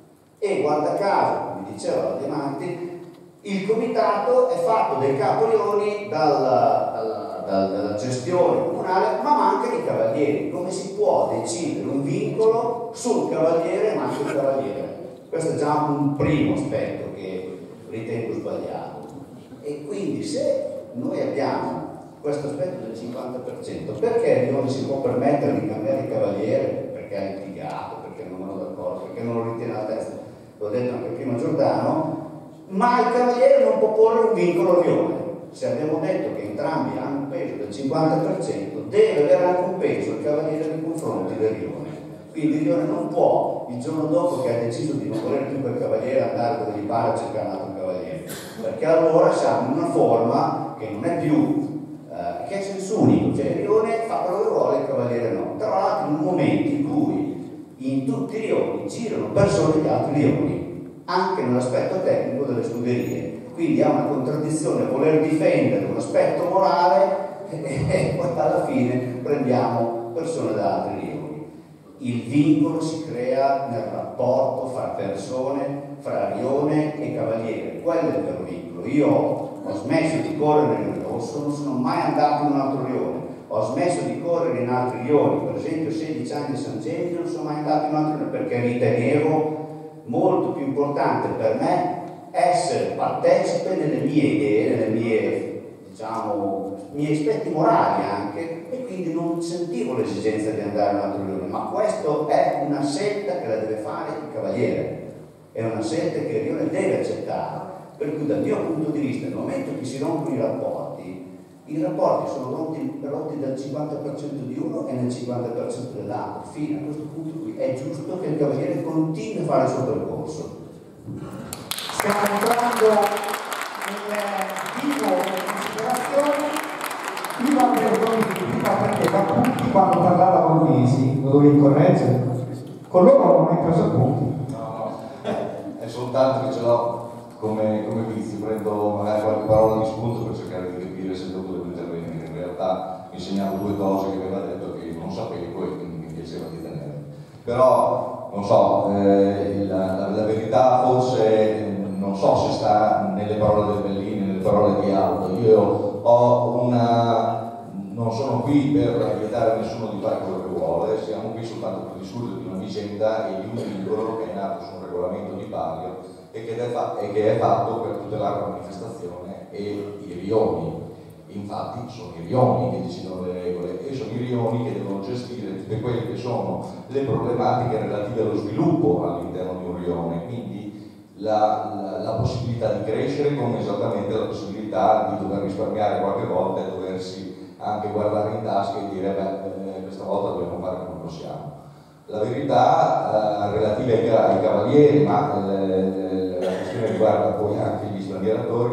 S7: E guarda caso, come diceva la Diamanti, il comitato è fatto dai caporioni dalla, dalla, dalla, dalla gestione comunale, ma manca i cavalieri. Come si può decidere un vincolo sul cavaliere ma anche il cavaliere? Questo è già un primo aspetto che ritengo sbagliato. E quindi se noi abbiamo questo aspetto del cinquanta per cento, perché non si può permettere di cambiare il cavaliere? Perché ha litigato, perché non è d'accordo, perché non lo ritiene la testa? L'ho detto anche prima Giordano, ma il cavaliere non può porre un vincolo Rione. Se abbiamo detto che entrambi hanno un peso del cinquanta per cento, deve avere anche un peso il cavaliere nei confronti del Rione. Quindi il Rione non può, il giorno dopo che ha deciso di non volere più quel cavaliere, andare dove gli pare a cercare un altro cavaliere, perché allora siamo in una forma che non è più, eh, che è senso unico, cioè il Rione fa quello che vuole, il cavaliere no. Tra l'altro in un momento in cui in tutti i rioni girano persone di altri rioni, anche nell'aspetto tecnico delle scuderie. Quindi ha una contraddizione voler difendere un aspetto morale e poi alla fine prendiamo persone da altri rioni. Il vincolo si crea nel rapporto fra persone, fra rione e cavaliere. Quello è il vero vincolo. Io ho smesso di correre nel rosso, non sono mai andato in un altro rione. Ho smesso di correre in altri rioni, per esempio sedici anni a San Genio, non sono mai andato in altri rioni perché ritenevo molto più importante per me essere partecipe delle mie idee, delle mie diciamo, miei aspetti morali anche, e quindi non sentivo l'esigenza di andare a un'altra riunione, ma questa è una scelta che la deve fare il Cavaliere, è una scelta che il riunione deve accettare, per cui dal mio punto di vista, nel momento che si rompono i rapporti, i rapporti sono rotti, rotti dal cinquanta per cento di uno e nel cinquanta per cento dell'altro. Fino a questo punto qui è giusto che il Cavaliere continui a fare il suo percorso.
S1: Stiamo entrando nel vivo delle considerazioni. Io avevo prima perché da tutti quando parlava con Luisi, lo dovevi correggere, con loro non ho mai preso appunti.
S8: No, no, è soltanto che ce l'ho come, come vizio, prendo magari qualche parola di spunto per cercare di capire se dopo devo intervenire. In realtà mi segnavo due cose che aveva detto che non sapevo e quindi mi piaceva di tenere. Però, non so, eh, la, la, la verità forse non so se sta nelle parole del Bellini, nelle parole di Aldo. Io ho una... non sono qui per vietare a nessuno di fare quello che vuole, siamo qui soltanto per discutere di una vicenda e di un vincolo che è nato su un regolamento di Palio e che è, fa- e che è fatto per tutelare la manifestazione e i rioni. Infatti sono i rioni che decidono le regole e sono i rioni che devono gestire tutte quelle che sono le problematiche relative allo sviluppo all'interno di un rione. Quindi La, la, la possibilità di crescere come esattamente la possibilità di dover risparmiare qualche volta e doversi anche guardare in tasca e dire beh, eh, questa volta dobbiamo fare come possiamo. La verità eh, relativa ai, ai cavalieri, ma eh, la questione riguarda poi anche gli sbandieratori,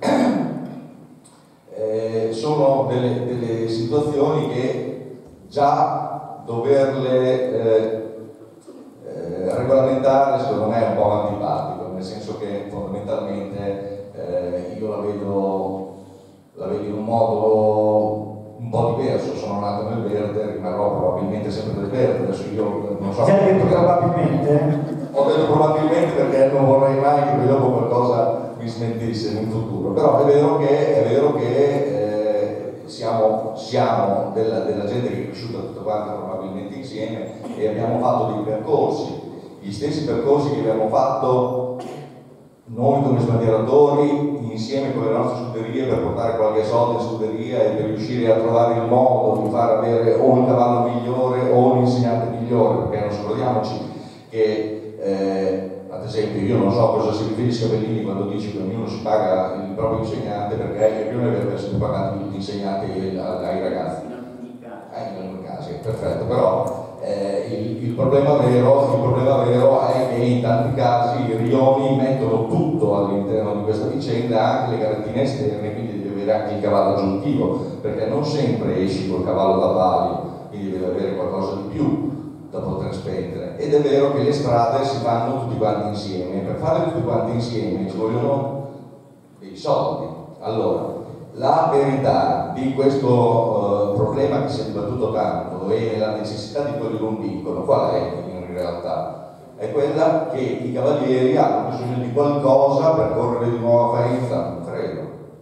S8: eh, sono delle, delle situazioni che già doverle eh, eh, regolamentare secondo me è un po' antipatico, nel senso che fondamentalmente eh, io la vedo, la vedo in un modo un po' diverso. Sono nato nel verde, rimarrò probabilmente sempre nel verde, adesso io non so.
S1: Ti hai detto probabilmente?
S8: Ho detto probabilmente perché non vorrei mai che poi dopo qualcosa mi smentisse in futuro, però è vero che, è vero che eh, siamo, siamo della, della gente che è cresciuta tutta quanta probabilmente insieme e abbiamo fatto dei percorsi, gli stessi percorsi che abbiamo fatto noi come sbandieratori insieme con le nostre scuderie per portare qualche soldo in scuderia e per riuscire a trovare il modo di far avere o un cavallo migliore o un insegnante migliore, perché non scordiamoci che eh, ad esempio io non so cosa si riferisce a Bellini quando dice che ognuno si paga il proprio insegnante, perché il rione avrebbe sempre pagato gli insegnanti ai, ai ragazzi eh, in ogni caso, perfetto, però Eh, il, il, problema vero, il problema vero è che in tanti casi i rioni mettono tutto all'interno di questa vicenda, anche le garantine esterne, quindi devi avere anche il cavallo aggiuntivo, perché non sempre esci col cavallo da palio, quindi devi avere qualcosa di più da poter spendere. Ed è vero che le strade si fanno tutti quanti insieme, per farle tutti quanti insieme ci vogliono dei soldi. Allora, la verità di questo uh, problema che si è dibattuto tanto e la necessità di togliere un vincolo, qual è in realtà? È quella che i cavalieri hanno bisogno di qualcosa per correre di nuovo a Faenza? Non credo.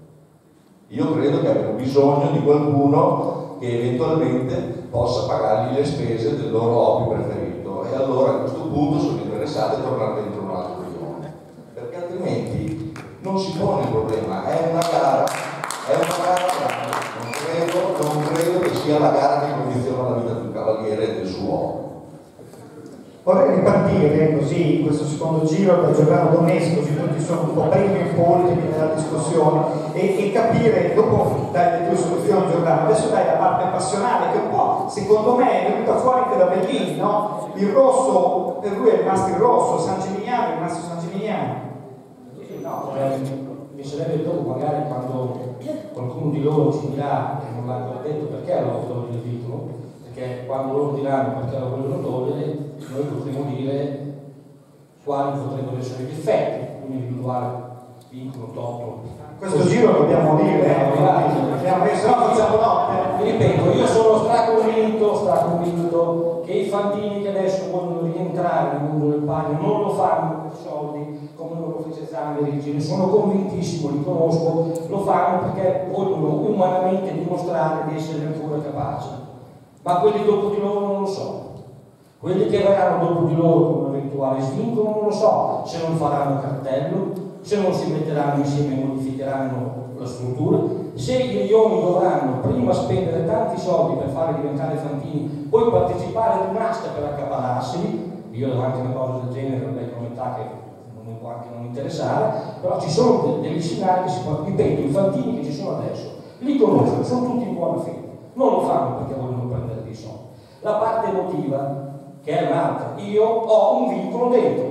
S8: Io credo che abbiano bisogno di qualcuno che eventualmente possa pagargli le spese del loro hobby preferito, e allora a questo punto sono interessati a tornare dentro un altro rione, perché altrimenti non si pone il problema, è una gara. È una gara, non credo, non credo che sia la gara che condiziona la vita di un cavaliere e del suo uomo.
S1: Vorrei ripartire così in questo secondo giro da Giordano Donnesco, così tutti sono un po' primi e un po' ultimi nella discussione, e, e capire, dopo dai le tue soluzioni Giordano, adesso dai la parte passionale che un po' secondo me è venuta fuori anche da Bellini, no? Il rosso, per lui è rimasto il rosso, San Gimignano è rimasto San Gimignano.
S6: Sì, no, eh, mi sarebbe dopo magari quando qualcuno di loro ci dirà che non l'hanno detto perché hanno togliere il titolo, perché quando loro diranno perché lo vogliono togliere, noi potremo dire quali potrebbero essere gli effetti, un individuale vincolo totto.
S1: Questo giro dobbiamo dire, abbiamo messo, no, facciamo notte.
S6: Vi ripeto, io sono straconvinto, straconvinto che i fantini che adesso vogliono rientrare nel mondo del palio non lo fanno per soldi come non lo fece Zangari, ne sono convintissimo, li conosco, lo fanno perché vogliono umanamente dimostrare di essere ancora capaci. Ma quelli dopo di loro non lo so. Quelli che verranno dopo di loro con un eventuale svincolo non lo so, se non faranno cartello, se non si metteranno insieme e modificheranno la struttura, se i rioni dovranno prima spendere tanti soldi per fare diventare fantini, poi partecipare ad un'asta per accaparrarseli. Io davanti a una cosa del genere, lei come età che non mi può anche non interessare, però ci sono degli scenari che si può, ripeto, i fantini che ci sono adesso, li conoscono, sono tutti in buona fede, non lo fanno perché vogliono prendere dei soldi. La parte emotiva, che è un'altra, io ho un vincolo dentro.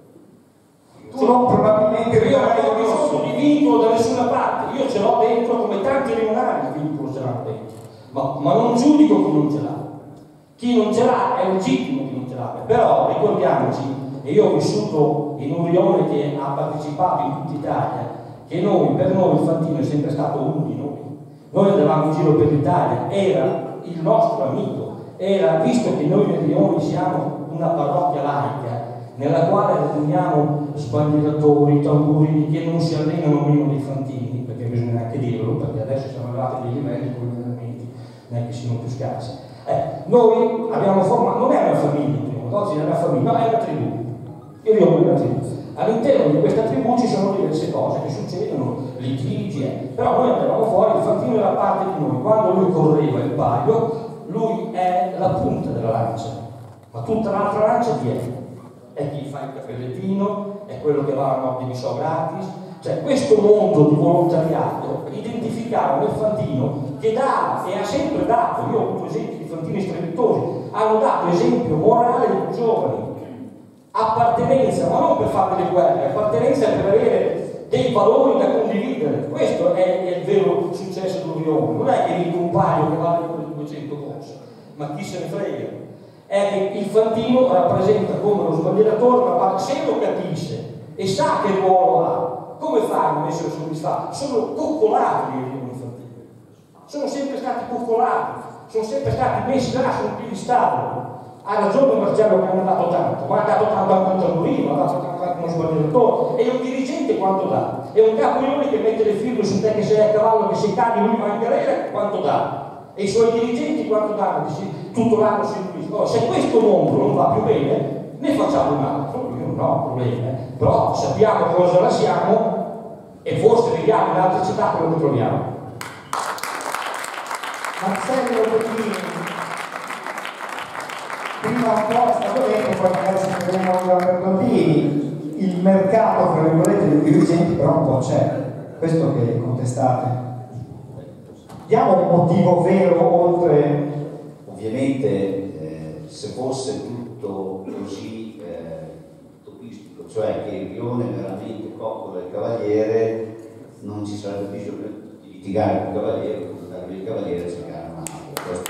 S1: Tu non probabilmente
S6: io non ho bisogno di vincolo da nessuna parte, io ce l'ho dentro come tanti rionali, il vincolo ce l'hanno dentro, ma, ma non giudico chi non ce l'ha. Chi non ce l'ha è legittimo chi non ce l'ha, però ricordiamoci, e io ho vissuto in un rione che ha partecipato in tutta Italia, che noi, per noi il Fantino è sempre stato uno di noi. Noi andavamo in giro per l'Italia, era il nostro amico, era, visto che noi nel rione siamo una parrocchia laica, nella quale riteniamo sbandieratori, tamburini che non si allenano meno dei fantini, perché bisogna anche dirlo, perché adesso siamo arrivati a dei livelli con gli allenamenti neanche siano più scarsi. Eh, noi abbiamo formato, non è una famiglia, oggi è una famiglia, no, è una tribù. Il rione è una tribù. All'interno di questa tribù ci sono diverse cose che succedono, litigi, eh. Però noi andavamo fuori, il fantino era parte di noi, quando lui correva il paio, lui è la punta della lancia, ma tutta l'altra lancia chi è? È chi fa il cappellettino, è quello che va a notte di so gratis, cioè questo mondo di volontariato identificava nel fantino che dà e ha sempre dato, io ho avuto esempi di fantini strepitosi, hanno dato esempio morale ai giovani, appartenenza, ma non per fare delle guerre, appartenenza per avere dei valori da condividere. Questo è, è il vero successo del rione, non è che il compaio che vale con duecento corse, ma chi se ne frega. È che il fantino rappresenta come lo sbandieratore, ma se lo capisce e sa che ruolo ha, come fanno a essere soddisfatti? Sono coccolati i rioni infantili, sono sempre stati coccolati, sono sempre stati messi là su un piedistallo. Ha ragione Marcello che hanno dato tanto, ma ha dato tanto anche un tamburino, ha dato tanto anche uno sbandieratore, e un dirigente quanto dà? E un capolione che mette le firme su te che sei a cavallo, che sei cani, lui va in galera, quanto dà? E i suoi dirigenti quanto danno? Tutto l'anno si oh, se questo mondo non va più bene, ne facciamo un altro, io non ho problemi, però sappiamo cosa la siamo e forse vediamo in altre città quello che troviamo.
S1: Marcello Bottini, prima un po' è stato detto, poi magari se vediamo da Bertoldini, il mercato, tra virgolette, dei dirigenti però un po' c'è, questo che contestate. Diamo un motivo vero oltre...
S7: Ovviamente eh, se fosse tutto così eh, utopistico, cioè che il rione veramente coccola il cavaliere, non ci sarebbe bisogno di litigare con il cavaliere, portare il cavaliere e cercare un altro. Questo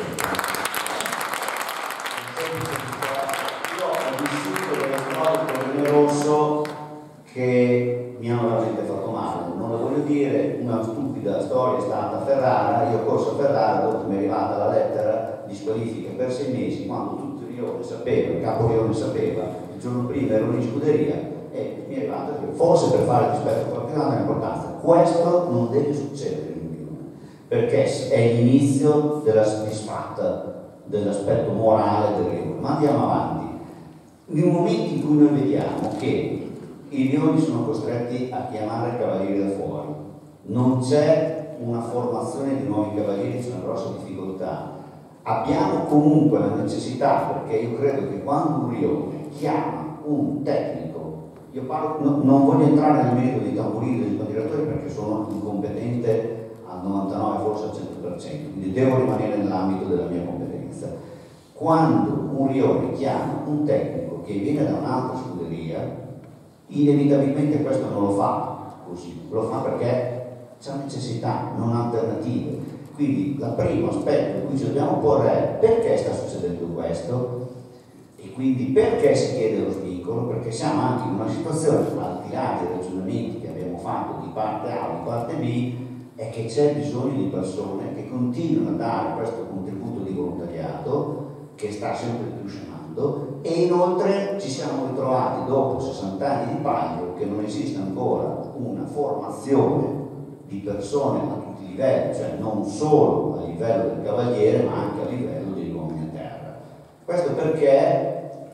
S7: è... Io ho vissuto delle storie con il Rosso che mi hanno veramente fatto male. Non lo voglio dire, una stupida storia è stata a Ferrara, io ho corso a Ferrara, dopo mi è arrivata la lettera di squalifica per sei mesi, quando tutto il rione sapeva, il capo rione sapeva, il giorno prima ero in scuderia e mi è arrivata, forse per fare rispetto a qualche altra importanza. Questo non deve succedere in un rione, perché è l'inizio della disfatta dell'aspetto morale del rione. Ma andiamo avanti. Nel momento in cui noi vediamo che i rioni sono costretti a chiamare i cavalieri da fuori, non c'è una formazione di nuovi cavalieri, c'è una grossa difficoltà. Abbiamo comunque la necessità, perché io credo che quando un rione chiama un tecnico, io parlo, no, non voglio entrare nel merito dei tamburini, degli sbandieratori, perché sono incompetente al novantanove, forse al cento per cento, quindi devo rimanere nell'ambito della mia competenza. Quando un rione chiama un tecnico che viene da un'altra scuderia, inevitabilmente questo non lo fa così, lo fa perché c'è necessità, non alternative. Quindi il primo aspetto in cui ci dobbiamo porre è perché sta succedendo questo e quindi perché si chiede lo svincolo, perché siamo anche in una situazione, al di là dei ragionamenti che abbiamo fatto di parte A o di parte B, è che c'è bisogno di persone che continuino a dare questo contributo di volontariato che sta sempre più scemando, e inoltre ci siamo ritrovati dopo sessanta anni di palio che non esiste ancora una formazione di persone a tutti i livelli, cioè non solo a livello del cavaliere ma anche a livello degli uomini a terra. Questo perché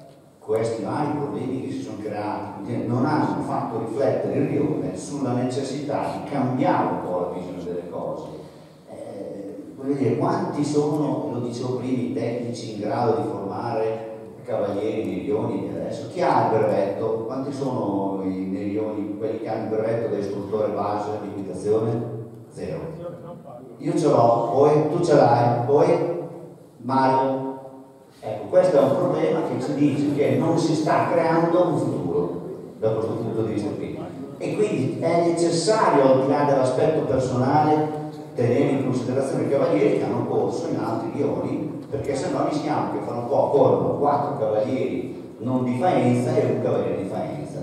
S7: questi vari problemi che si sono creati non hanno fatto riflettere il Rione sulla necessità di cambiare un po' la visione delle cose. Eh, voglio dire, quanti sono, lo dicevo prima, i tecnici in grado di formare cavalieri nei Rioni adesso? Chi ha il brevetto? Quanti sono i nei Rioni quelli che hanno il brevetto da istruttore base di equitazione? Zero. Io ce l'ho, poi tu ce l'hai, poi Mario. Ecco, questo è un problema che ci dice che non si sta creando un futuro da questo punto di vista qui. E quindi è necessario, al di là dell'aspetto personale, tenere in considerazione i cavalieri che hanno corso in altri Rioni, perché se no rischiamo che fra un po' corrono quattro cavalieri non di Faenza e un cavaliere di Faenza.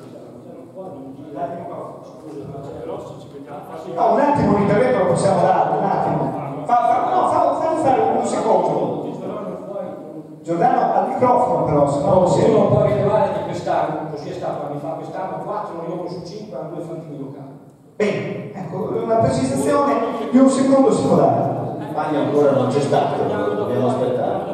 S1: No, un attimo un intervento lo possiamo dare, un attimo. Fa, fa, no, fa, fa fare un secondo. Giordano al microfono però, se no
S6: No,
S1: si
S6: uno può rilevare che quest'anno, così è stato anni fa, quest'anno quattro Rioni su cinque hanno due fantini locali.
S1: Bene, ecco, una precisazione di un secondo si può dare.
S7: Spagna ancora non c'è stato, dobbiamo aspettare.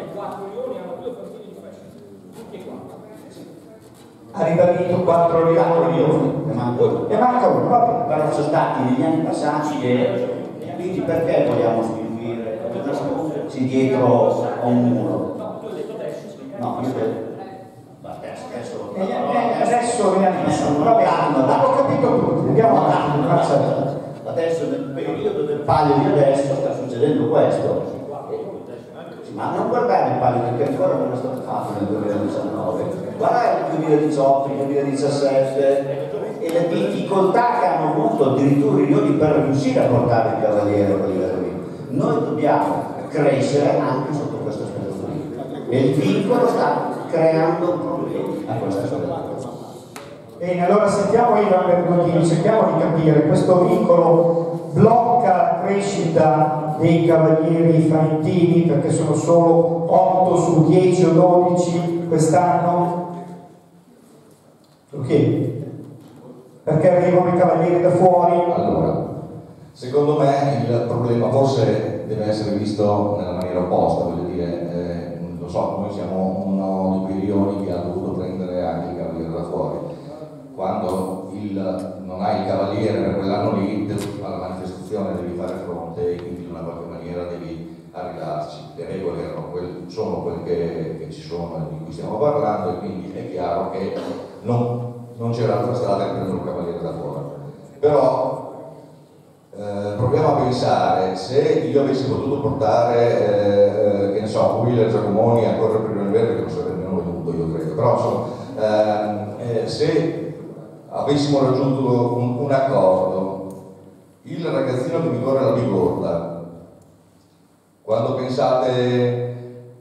S1: Ha ribadito quattro Rioni.
S7: Ne manca uno.
S1: Ne manca uno, va bene.
S7: Però sono stati negli anni passati e, e quindi perché vogliamo sminuire dietro a un muro? No, io vedo. Adesso, adesso,
S1: E, e, adesso vediamo. Va bene, abbiamo capito tutti, andiamo avanti.
S7: Adesso nel periodo del palio di adesso sta succedendo questo. Ma non guardare il palio perché ancora non è stato fatto nel duemiladiciannove, guardare il duemiladiciotto, il duemiladiciassette e le difficoltà che hanno avuto addirittura i Rioni per riuscire a portare il cavaliere a quel livello lì. Noi dobbiamo crescere anche sotto questo aspetto qui. E il vincolo sta creando problemi a questo aspetto.
S1: Bene, allora sentiamo Ivan Bergoglini, cerchiamo di capire, questo vincolo blocca la crescita dei cavalieri faentini perché sono solo otto su dieci o dodici quest'anno? Ok? Perché arrivano i cavalieri da fuori?
S8: Allora, secondo me il problema forse deve essere visto nella maniera opposta, voglio dire, eh, lo so, noi siamo uno di quei Rioni che ha dovuto prendere anche il cavaliere da fuori. Quando il, non hai il cavaliere per quell'anno lì, alla manifestazione devi fare fronte e quindi in una qualche maniera devi arrivarci. Le regole erano quel, sono quelle che, che ci sono e di cui stiamo parlando e quindi è chiaro che non, non c'era altra strada che prendere un cavaliere da fuori. Però eh, proviamo a pensare, se io avessi potuto portare, eh, che ne so, Wheeler Giacomoni a correre per Rione Verde, che non sarebbe nemmeno venuto, io credo, però insomma, eh, eh, se avessimo raggiunto un, un accordo, il ragazzino che mi corre la bigorda, quando pensate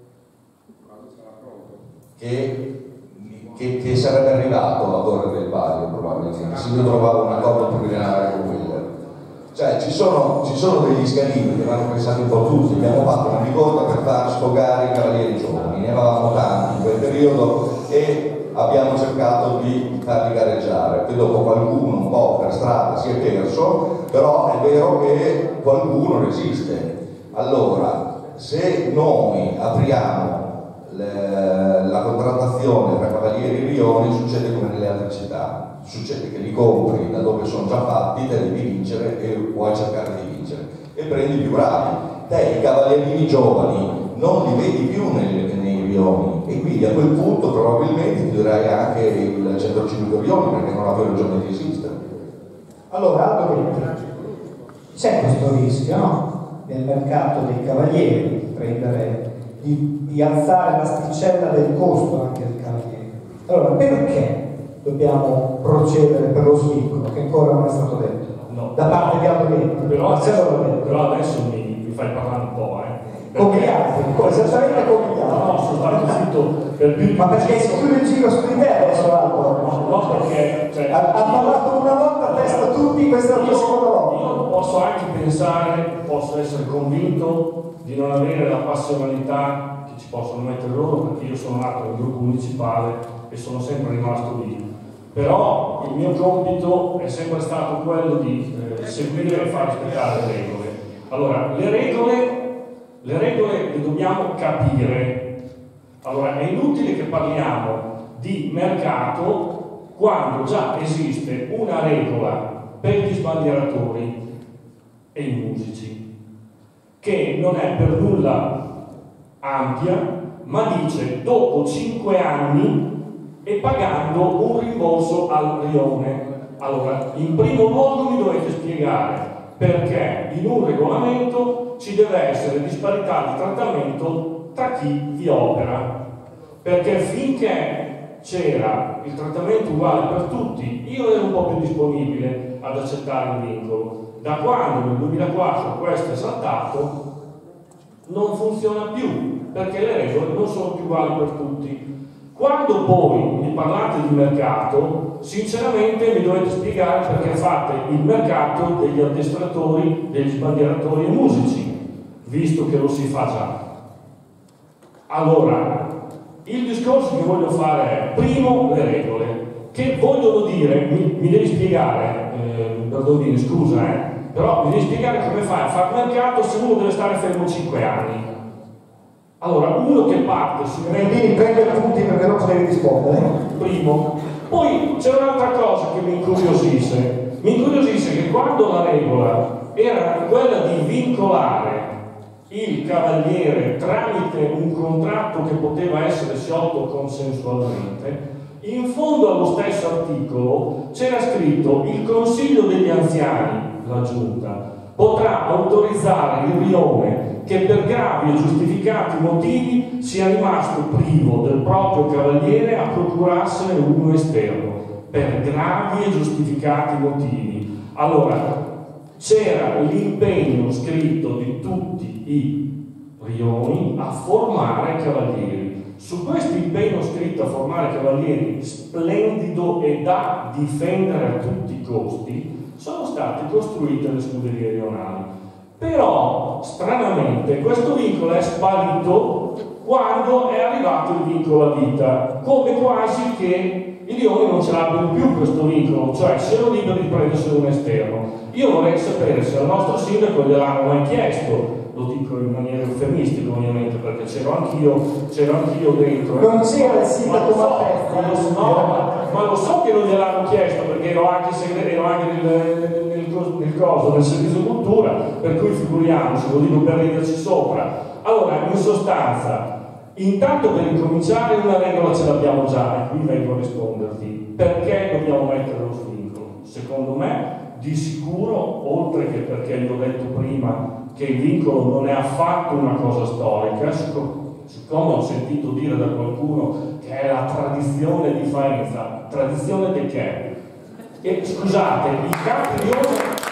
S8: che, che, che sarebbe arrivato a correre del palio probabilmente, se io trovavo un accordo preliminare con Wheeler, cioè ci sono, ci sono degli scalini che vanno pensati un po' tutti. Abbiamo fatto una bigorda per far sfogare i cavalieri giovani, ne avevamo tanti in quel periodo e abbiamo cercato di farli gareggiare, poi dopo qualcuno un po' per strada si è perso, però è vero che qualcuno resiste. Allora, se noi apriamo le, la contrattazione tra cavalieri e Rioni, succede come nelle altre città, succede che li compri da dove sono già fatti, te devi vincere e puoi cercare di vincere e prendi i più bravi. Te i cavalierini giovani non li vedi più nei, nei Rioni e quindi a quel punto probabilmente chiuderai anche il centro civico Rioni perché non aveva ragione di esistere.
S1: Allora, Aldo Vetti, c'è questo rischio, no? Nel mercato dei cavalieri di prendere, di, di alzare l'asticella del costo anche del cavaliere. Allora, perché dobbiamo procedere per lo svincolo che ancora non è stato detto?
S5: No.
S1: Da parte di Aldo Vetti.
S5: Però
S1: Marcello
S5: adesso,
S1: l'ha detto.
S5: però adesso mi, mi fai parlare un po', eh.
S1: Come gli altri, esattamente come gli
S5: No,
S1: altri.
S5: no, sono stato zitto per più di
S1: Ma perché si chiude il giro su di te adesso Aldo?
S5: No, no, perché cioè,
S1: Ha, ha parlato una volta a testa tutti, questa è la tua seconda volta.
S5: io posso anche pensare, posso essere convinto di non avere la passionalità che ci possono mettere loro, perché io sono nato nel gruppo municipale e sono sempre rimasto lì. Però il mio compito è sempre stato quello di eh, seguire e far rispettare le regole. Allora, le regole, le regole le dobbiamo capire, Allora è inutile che parliamo di mercato quando già esiste una regola per gli sbandieratori e i musici, che non è per nulla ampia, ma dice dopo cinque anni e pagando un rimborso al rione. Allora, in primo luogo mi dovete spiegare perché in un regolamento ci deve essere disparità di trattamento tra chi vi opera, perché finché c'era il trattamento uguale per tutti io ero un po' più disponibile ad accettare il vincolo. Da quando nel duemilaquattro questo è saltato non funziona più, perché le regole non sono più uguali per tutti. Quando poi mi parlate di mercato, sinceramente mi dovete spiegare perché fate il mercato degli addestratori, degli sbandieratori e musici, visto che lo si fa già. Allora, il discorso che voglio fare è, primo, le regole, che vogliono dire, mi, mi devi spiegare, eh, Berdolini, scusa, eh, però mi devi spiegare come fai a fare mercato se uno deve stare fermo cinque anni. Allora, uno che parte su...
S1: Quindi prende punti perché non devi rispondere.
S5: Primo. Poi c'è un'altra cosa che mi incuriosisce. Mi incuriosisce che quando la regola era quella di vincolare il cavaliere tramite un contratto che poteva essere sciolto consensualmente, in fondo allo stesso articolo c'era scritto: il Consiglio degli Anziani, la Giunta, potrà autorizzare il rione che per gravi e giustificati motivi sia rimasto privo del proprio cavaliere a procurarsene uno esterno, per gravi e giustificati motivi. Allora, c'era l'impegno scritto di tutti i rioni a formare cavalieri. Su questo impegno scritto a formare cavalieri, splendido e da difendere a tutti i costi, sono state costruite le scuderie rionali. Però, stranamente, questo vincolo è sparito quando è arrivato il vincolo a vita, come quasi che i rioni non ce l'abbiano più questo vincolo, cioè siano liberi di prendersene un esterno. Io vorrei sapere se al nostro sindaco gliel'hanno mai chiesto, lo dico in maniera eufemistica ovviamente perché c'ero anch'io, c'ero anch'io dentro.
S1: Non c'era il sindaco
S5: Mattesti, no, ma, ma lo so che non gliel'hanno chiesto perché ero anche, ero anche nel, nel, nel, nel coso, nel servizio cultura, per cui figuriamoci, lo dico per riderci sopra. Allora, in sostanza, intanto per incominciare una regola ce l'abbiamo già e qui vengo a risponderti. Perché dobbiamo mettere lo svincolo? Secondo me, di sicuro, oltre che perché vi ho detto prima che il vincolo non è affatto una cosa storica, siccome ho sentito dire da qualcuno che è la tradizione di Faenza, tradizione di che? E scusate, i capi rione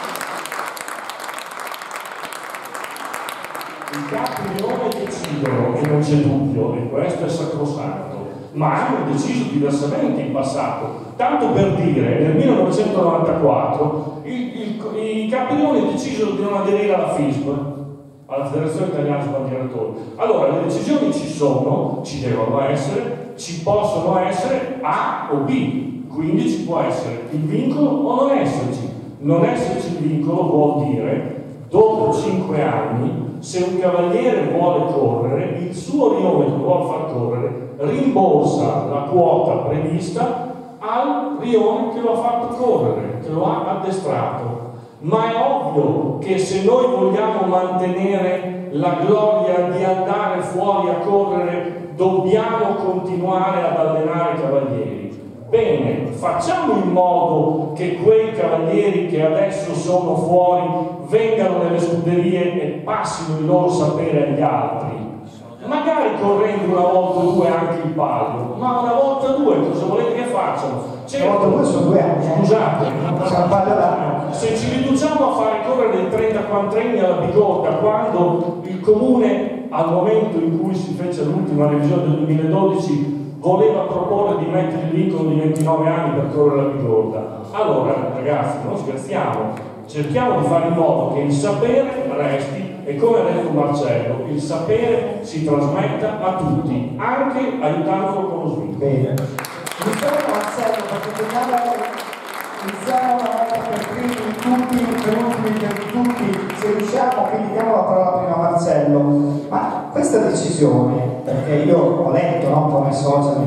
S5: i capi rione decidono, e non c'è dubbio, e questo è sacrosanto, ma hanno deciso diversamente in passato. Tanto per dire, nel millenovecentonovantaquattro il, il, i capi rione decisero di non aderire alla F I S P, alla Federazione Italiana Sbandieratori. Allora le decisioni ci sono, ci devono essere, ci possono essere A o B, quindi ci può essere il vincolo o non esserci. Non esserci il vincolo vuol dire, dopo cinque anni, se un cavaliere vuole correre, il suo rione che vuole far correre rimborsa la quota prevista al rione che lo ha fatto correre, che lo ha addestrato. Ma è ovvio che se noi vogliamo mantenere la gloria di andare fuori a correre, dobbiamo continuare ad allenare cavalieri. Bene, facciamo in modo che quei cavalieri che adesso sono fuori vengano nelle scuderie e passino il loro sapere agli altri. Magari correndo una volta o due anche il palio, ma una volta o due cosa volete che facciano?
S1: Certo, una volta o due sono due anni.
S5: Scusate,
S1: no,
S5: se ci riduciamo a fare correre dei trentaquattrenni alla bigorda, quando il comune, al momento in cui si fece l'ultima revisione del duemiladodici, voleva proporre di mettere il vincolo di ventinove anni per correre la bigorda, allora ragazzi, non scherziamo, cerchiamo di fare in modo che il sapere resti. E come ha detto Marcello, il sapere si trasmetta a tutti, anche aiutandolo con lo sviluppo.
S1: Bene. Iniziamo Marcello, perché dobbiamo iniziamo una volta per primi tutti, per ultimi per tutti, se riusciamo, quindi diamo la parola prima a Marcello. Ma questa decisione perché io ho letto, no, come social,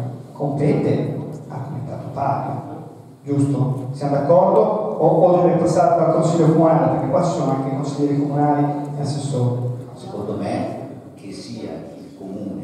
S1: compete al comitato Palio, giusto? Siamo d'accordo? O, o deve passare dal consiglio comunale, perché qua ci sono anche i consiglieri comunali e assessori.
S7: Secondo me che sia il comune,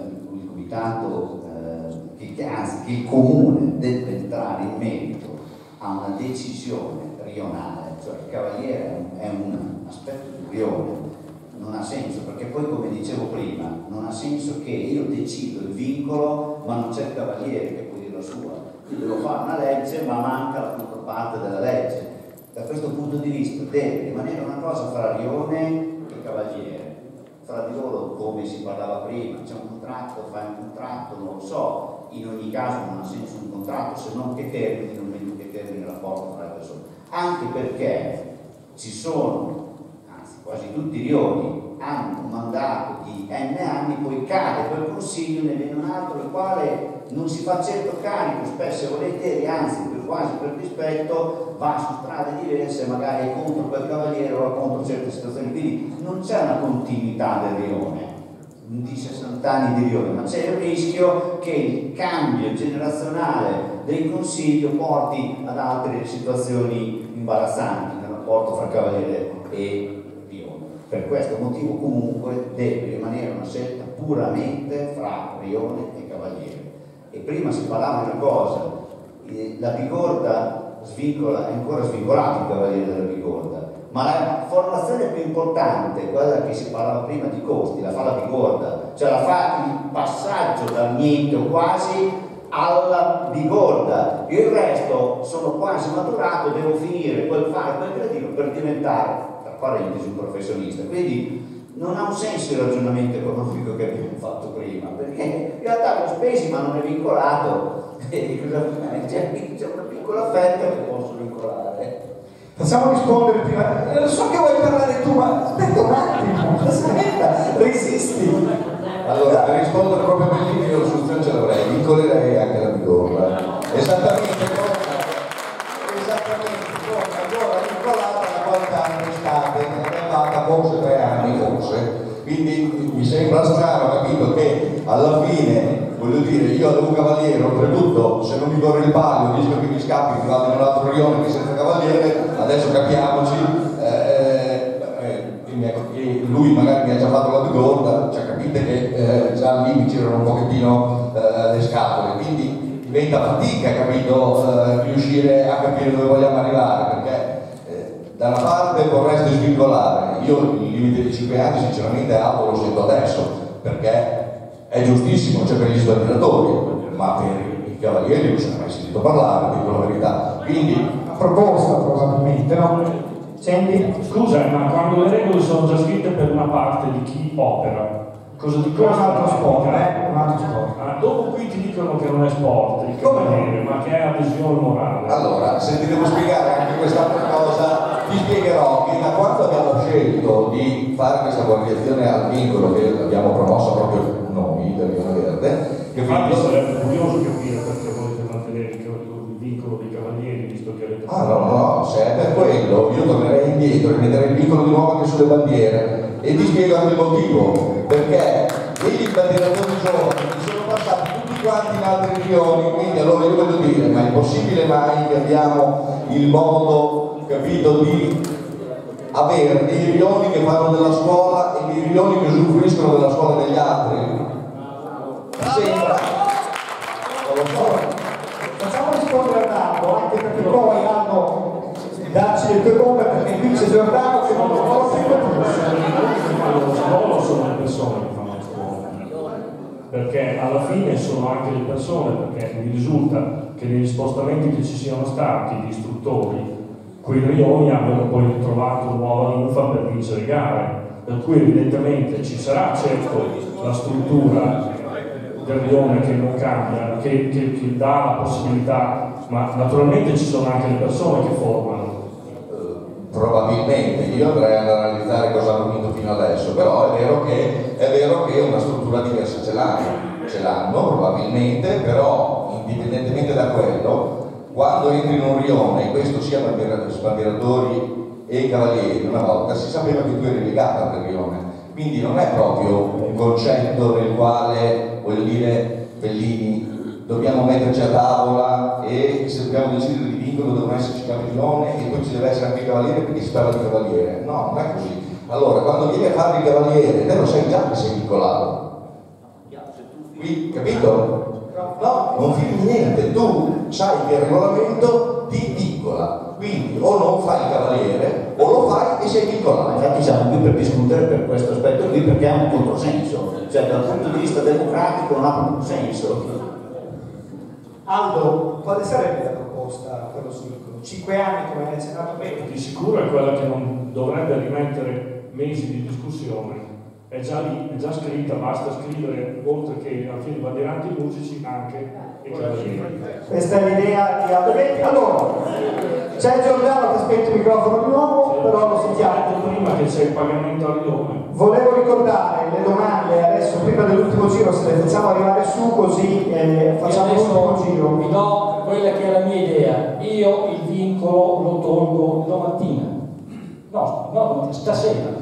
S7: il comitato, eh, che, anzi che il comune debba entrare in merito a una decisione rionale, cioè il Cavaliere è un aspetto di rione, non ha senso, perché poi, come dicevo prima, non ha senso che io decido il vincolo ma non c'è il Cavaliere che può dire la sua. Io devo fare una legge ma manca la controparte della legge. Da questo punto di vista deve rimanere una cosa fra Rione e Cavaliere, fra di loro, come si parlava prima, c'è un contratto, fai un contratto, non lo so, in ogni caso non ha senso un contratto se non che termini, non meglio che termini il rapporto tra le persone, anche perché ci sono, anzi quasi tutti i rioni hanno un mandato di n anni, poi cade quel consiglio, ne viene un altro il quale non si fa certo carico, spesso e volentieri, anzi per quasi per rispetto va su strade diverse, magari è contro quel Cavaliere o contro certe situazioni, quindi non c'è una continuità del rione di sessanta anni di rione, ma c'è il rischio che il cambio generazionale del consiglio porti ad altre situazioni imbarazzanti nel rapporto fra Cavaliere e Rione. Per questo motivo comunque deve rimanere una scelta puramente fra Rione e Cavaliere. E prima si parlava di una cosa, la Bigorda svincola, è ancora svincolato il Cavaliere della Bigorda, ma la formazione più importante, quella che si parlava prima di costi, la fa la Bigorda, cioè la fa il passaggio dal niente o quasi alla Bigorda. Il resto sono quasi maturato, devo finire quel fare quel creativo per diventare, tra parentesi, un professionista. Quindi non ha un senso il ragionamento economico che abbiamo fatto prima, perché in realtà l'ho spesi ma non è vincolato, c'è una piccola fetta che posso vincolare.
S1: Facciamo rispondere prima. Eh, lo so che vuoi parlare tu, ma aspetta un attimo, aspetta, resisti.
S8: Allora, per rispondere proprio per lì, io su ce l'avrei, vincolerei anche la Bigorra. Esattamente come, esattamente come allora vincolata la qualità dell'estate, che è andata forse tre anni, forse. Quindi mi sembra strano, capito, che alla fine, voglio dire, io avevo un Cavaliere, oltretutto, se non mi corre il Palio, rischio che mi scappi, che vado in un altro rione che senza Cavaliere, adesso capiamoci, eh, eh, lui magari mi ha già fatto la Bigorda, cioè capite che eh, già lì mi girano un pochettino eh, le scatole, quindi diventa fatica, capito, eh, riuscire a capire dove vogliamo arrivare, perché da una parte vorreste svincolare, io il limite di cinque anni sinceramente Apple lo sento adesso, perché è giustissimo, cioè per gli sbandieratori, ma per i Cavalieri non se ne è mai sentito parlare, dico la verità. Quindi
S1: una proposta probabilmente, no? Senti?
S5: Scusa, ma quando le regole sono già scritte per una parte di chi opera, cosa ti
S1: Un altro
S5: costa?
S1: sport, eh? Un altro sport.
S5: Ah, dopo qui ti dicono che non è sport, il Cavaliere, ma che è adesione morale.
S8: allora, se ti devo spiegare anche quest'altra cosa, ti spiegherò che da quando abbiamo scelto di fare questa variazione al vincolo che abbiamo promosso proprio noi del Rione Verde, che
S5: Infatti
S8: quindi...
S5: sarebbe curioso capire perché volete mantenere il vincolo dei Cavalieri, visto che avete...
S8: Ah no, no, no, se è per quello io tornerei indietro, rimetterei il vincolo di nuovo anche sulle bandiere e ti spiego anche il motivo, perché degli bandieratori giovani sono passati tutti quanti in altri rioni, quindi allora io voglio dire, ma è possibile mai che abbiamo il modo, capito, di avere dei rioni che fanno della scuola e dei rioni che usufruiscono della scuola degli altri? Mi sembra, non lo so.
S1: Facciamo rispondere a Nando, anche perché poi hanno darci le tue bombe, perché qui c'è Giordano che non lo conosce più.
S5: Loro sono le persone che fanno le scuole, perché alla fine sono anche le persone, perché mi risulta che negli spostamenti che ci siano stati di istruttori, quei rioni abbiano poi trovato nuova linfa per vincere gare, per cui evidentemente ci sarà certo la struttura del rione che non cambia, che, che, che dà la possibilità, ma naturalmente ci sono anche le persone che formano.
S8: Probabilmente, io andrei ad analizzare cosa hanno vinto fino adesso, però è vero che è vero che una struttura diversa ce l'hanno, ce l'hanno probabilmente, però indipendentemente da quello, quando entri in un rione, e questo sia sbandieratori e cavalieri, una volta si sapeva che tu eri legato al rione, quindi non è proprio un concetto nel quale, voglio dire, Bellini, dobbiamo metterci a tavola e se dobbiamo decidere di vincolo devono esserci capellone e poi ci deve essere anche il cavaliere perché si parla di cavaliere. No, non è così. Allora, quando vieni a fare il cavaliere, te lo sai già che sei vincolato. Qui, capito? No, non fidi niente, tu sai che il regolamento ti vincola, quindi o non fai il cavaliere o lo fai e sei vincolato.
S7: Infatti siamo qui per discutere per questo aspetto qui perché ha un controsenso, cioè dal punto di vista democratico non ha un senso.
S1: Aldo, quale sarebbe la proposta per lo svincolo? Cinque anni come hai accennato bene?
S5: Di sicuro è quella che non dovrebbe rimettere mesi di discussione. È già lì, è già scritta, basta scrivere oltre che alla fine bandieranti musici anche i cavalieri.
S1: Questa è l'idea di Aldo Betti. Allora, c'è Giordano che aspetta il microfono di nuovo, sì, però lo sentiamo.
S5: Prima che c'è il pagamento a Rione.
S1: Volevo ricordare le domande adesso, prima dell'ultimo giro, se le facciamo arrivare su così eh, facciamo l'ultimo giro.
S6: Vi do quella che è la mia idea. Io il vincolo lo tolgo domattina. No, no, stasera.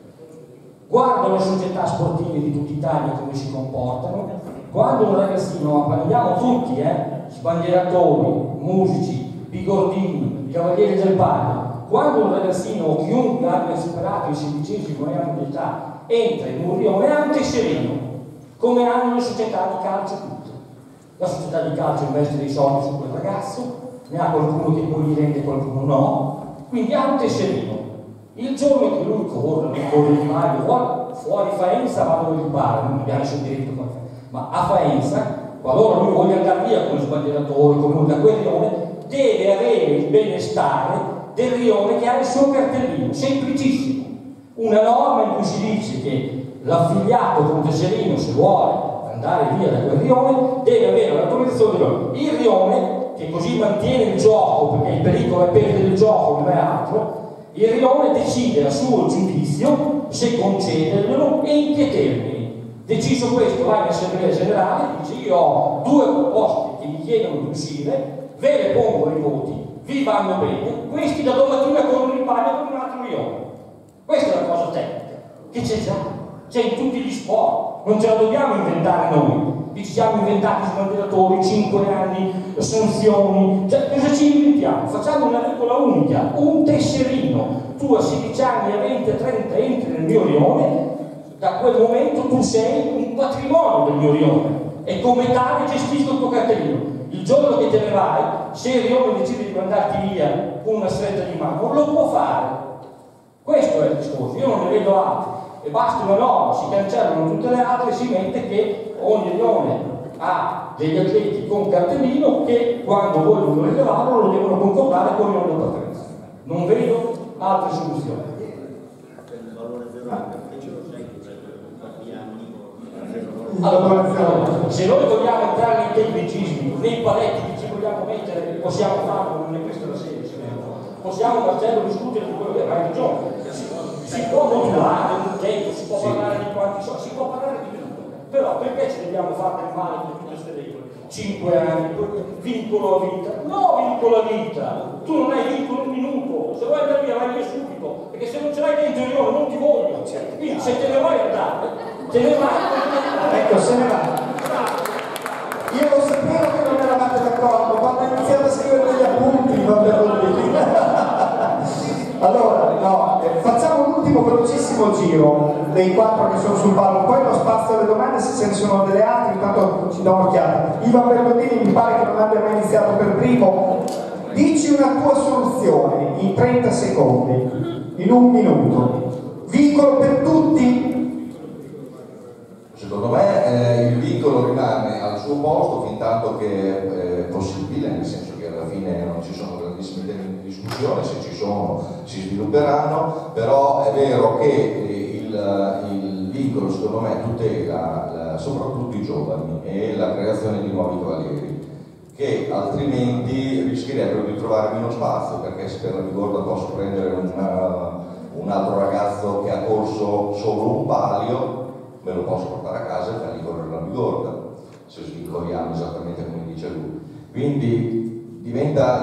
S6: Guardo le società sportive di tutta Italia come si comportano, quando un ragazzino, ma parliamo tutti, eh, sbandieratori, musici, bigordini, cavalieri del palio, quando un ragazzino o chiunque abbia superato il sedicesimo anno di età entra in un rione è anche sereno, come hanno le società di calcio tutte. La società di calcio investe dei soldi su quel ragazzo, ne ha qualcuno che poi gli rende, qualcuno no, quindi anche sereno. Il giorno che lui corre, non corre di Mario, fuori, fuori Faenza va dove gli pare, non abbiamo nessun diritto fuori Faenza, ma a Faenza, qualora lui voglia andare via come sbandieratore, come da quel rione, deve avere il benestare del rione che ha il suo cartellino, semplicissimo. Una norma in cui si dice che l'affiliato contesserino, se vuole andare via da quel rione, deve avere l'autorizzazione del rione. Il rione, che così mantiene il gioco, perché il pericolo è perdere il gioco, non è altro, il rione decide a suo giudizio se concederglielo e in che termini. Deciso questo, va in assemblea generale, dice io ho due proposte che mi chiedono di uscire, ve le pongo ai voti, vi vanno bene, questi da domattina corrono in palio per un altro rione. Questa è la cosa tecnica, che c'è già, c'è in tutti gli sport, non ce la dobbiamo inventare noi. Ci siamo inventati sbandieratori, cinque anni, sanzioni, cioè cosa ci inventiamo? Facciamo una regola unica, un tesserino, tu a sedici anni, a venti, a trenta entri nel mio rione, da quel momento tu sei un patrimonio del mio rione e come tale gestisco il tuo cartellino. Il giorno che te ne vai, se il rione decide di mandarti via con una stretta di mano, lo può fare. Questo è il discorso, io non ne vedo altri. E basta una norma, si cancellano tutte le altre e si mette che ogni rione ha degli atleti con cartellino che quando vogliono rilevarlo lo devono concordare con il rione di partenza. Non vedo altre soluzioni. Allora, se noi vogliamo entrare nei tecnicismi, nei paletti che ci vogliamo mettere, possiamo farlo, non è questa la sede, possiamo Marcello discutere di quello che hai ragione. Si può modulare un tempo, si può sì. parlare di quanti soldi, si può parlare di tutto, però perché ci dobbiamo fare del male con tutte queste regole? Cinque anni, vincolo a vita, no vincolo a vita, tu non hai vincolo un minuto, se vuoi andare via vai via subito, perché se non ce l'hai dentro io non ti voglio, quindi se te ne vuoi andare, te ne vai.
S1: Ecco, se ne va. Io lo sapevo che non eravate d'accordo, quando ho iniziato a scrivere degli appunti, va bene. Allora, no, eh, facciamo l'ultimo velocissimo giro dei quattro che sono sul ballo, poi lo spazio alle domande se ce ne sono delle altre, intanto ci do un'occhiata. Ivan Bergottini mi pare che non abbia mai iniziato per primo. Dici una tua soluzione in trenta secondi, in un minuto. Vincolo per tutti?
S8: Secondo me eh, il vincolo rimane al suo posto fin tanto che è possibile, nel senso che alla fine non ci sono grandissimi temi di discussione, se ci sono si svilupperanno, però è vero che il, il vincolo secondo me tutela la, soprattutto i giovani e la creazione di nuovi cavalieri, che altrimenti rischierebbero di trovare meno spazio, perché se per la Bigorda posso prendere una, un altro ragazzo che ha corso solo un palio, me lo posso portare a casa e fargli correre la Bigorda, se svincoliamo esattamente come dice lui. Quindi diventa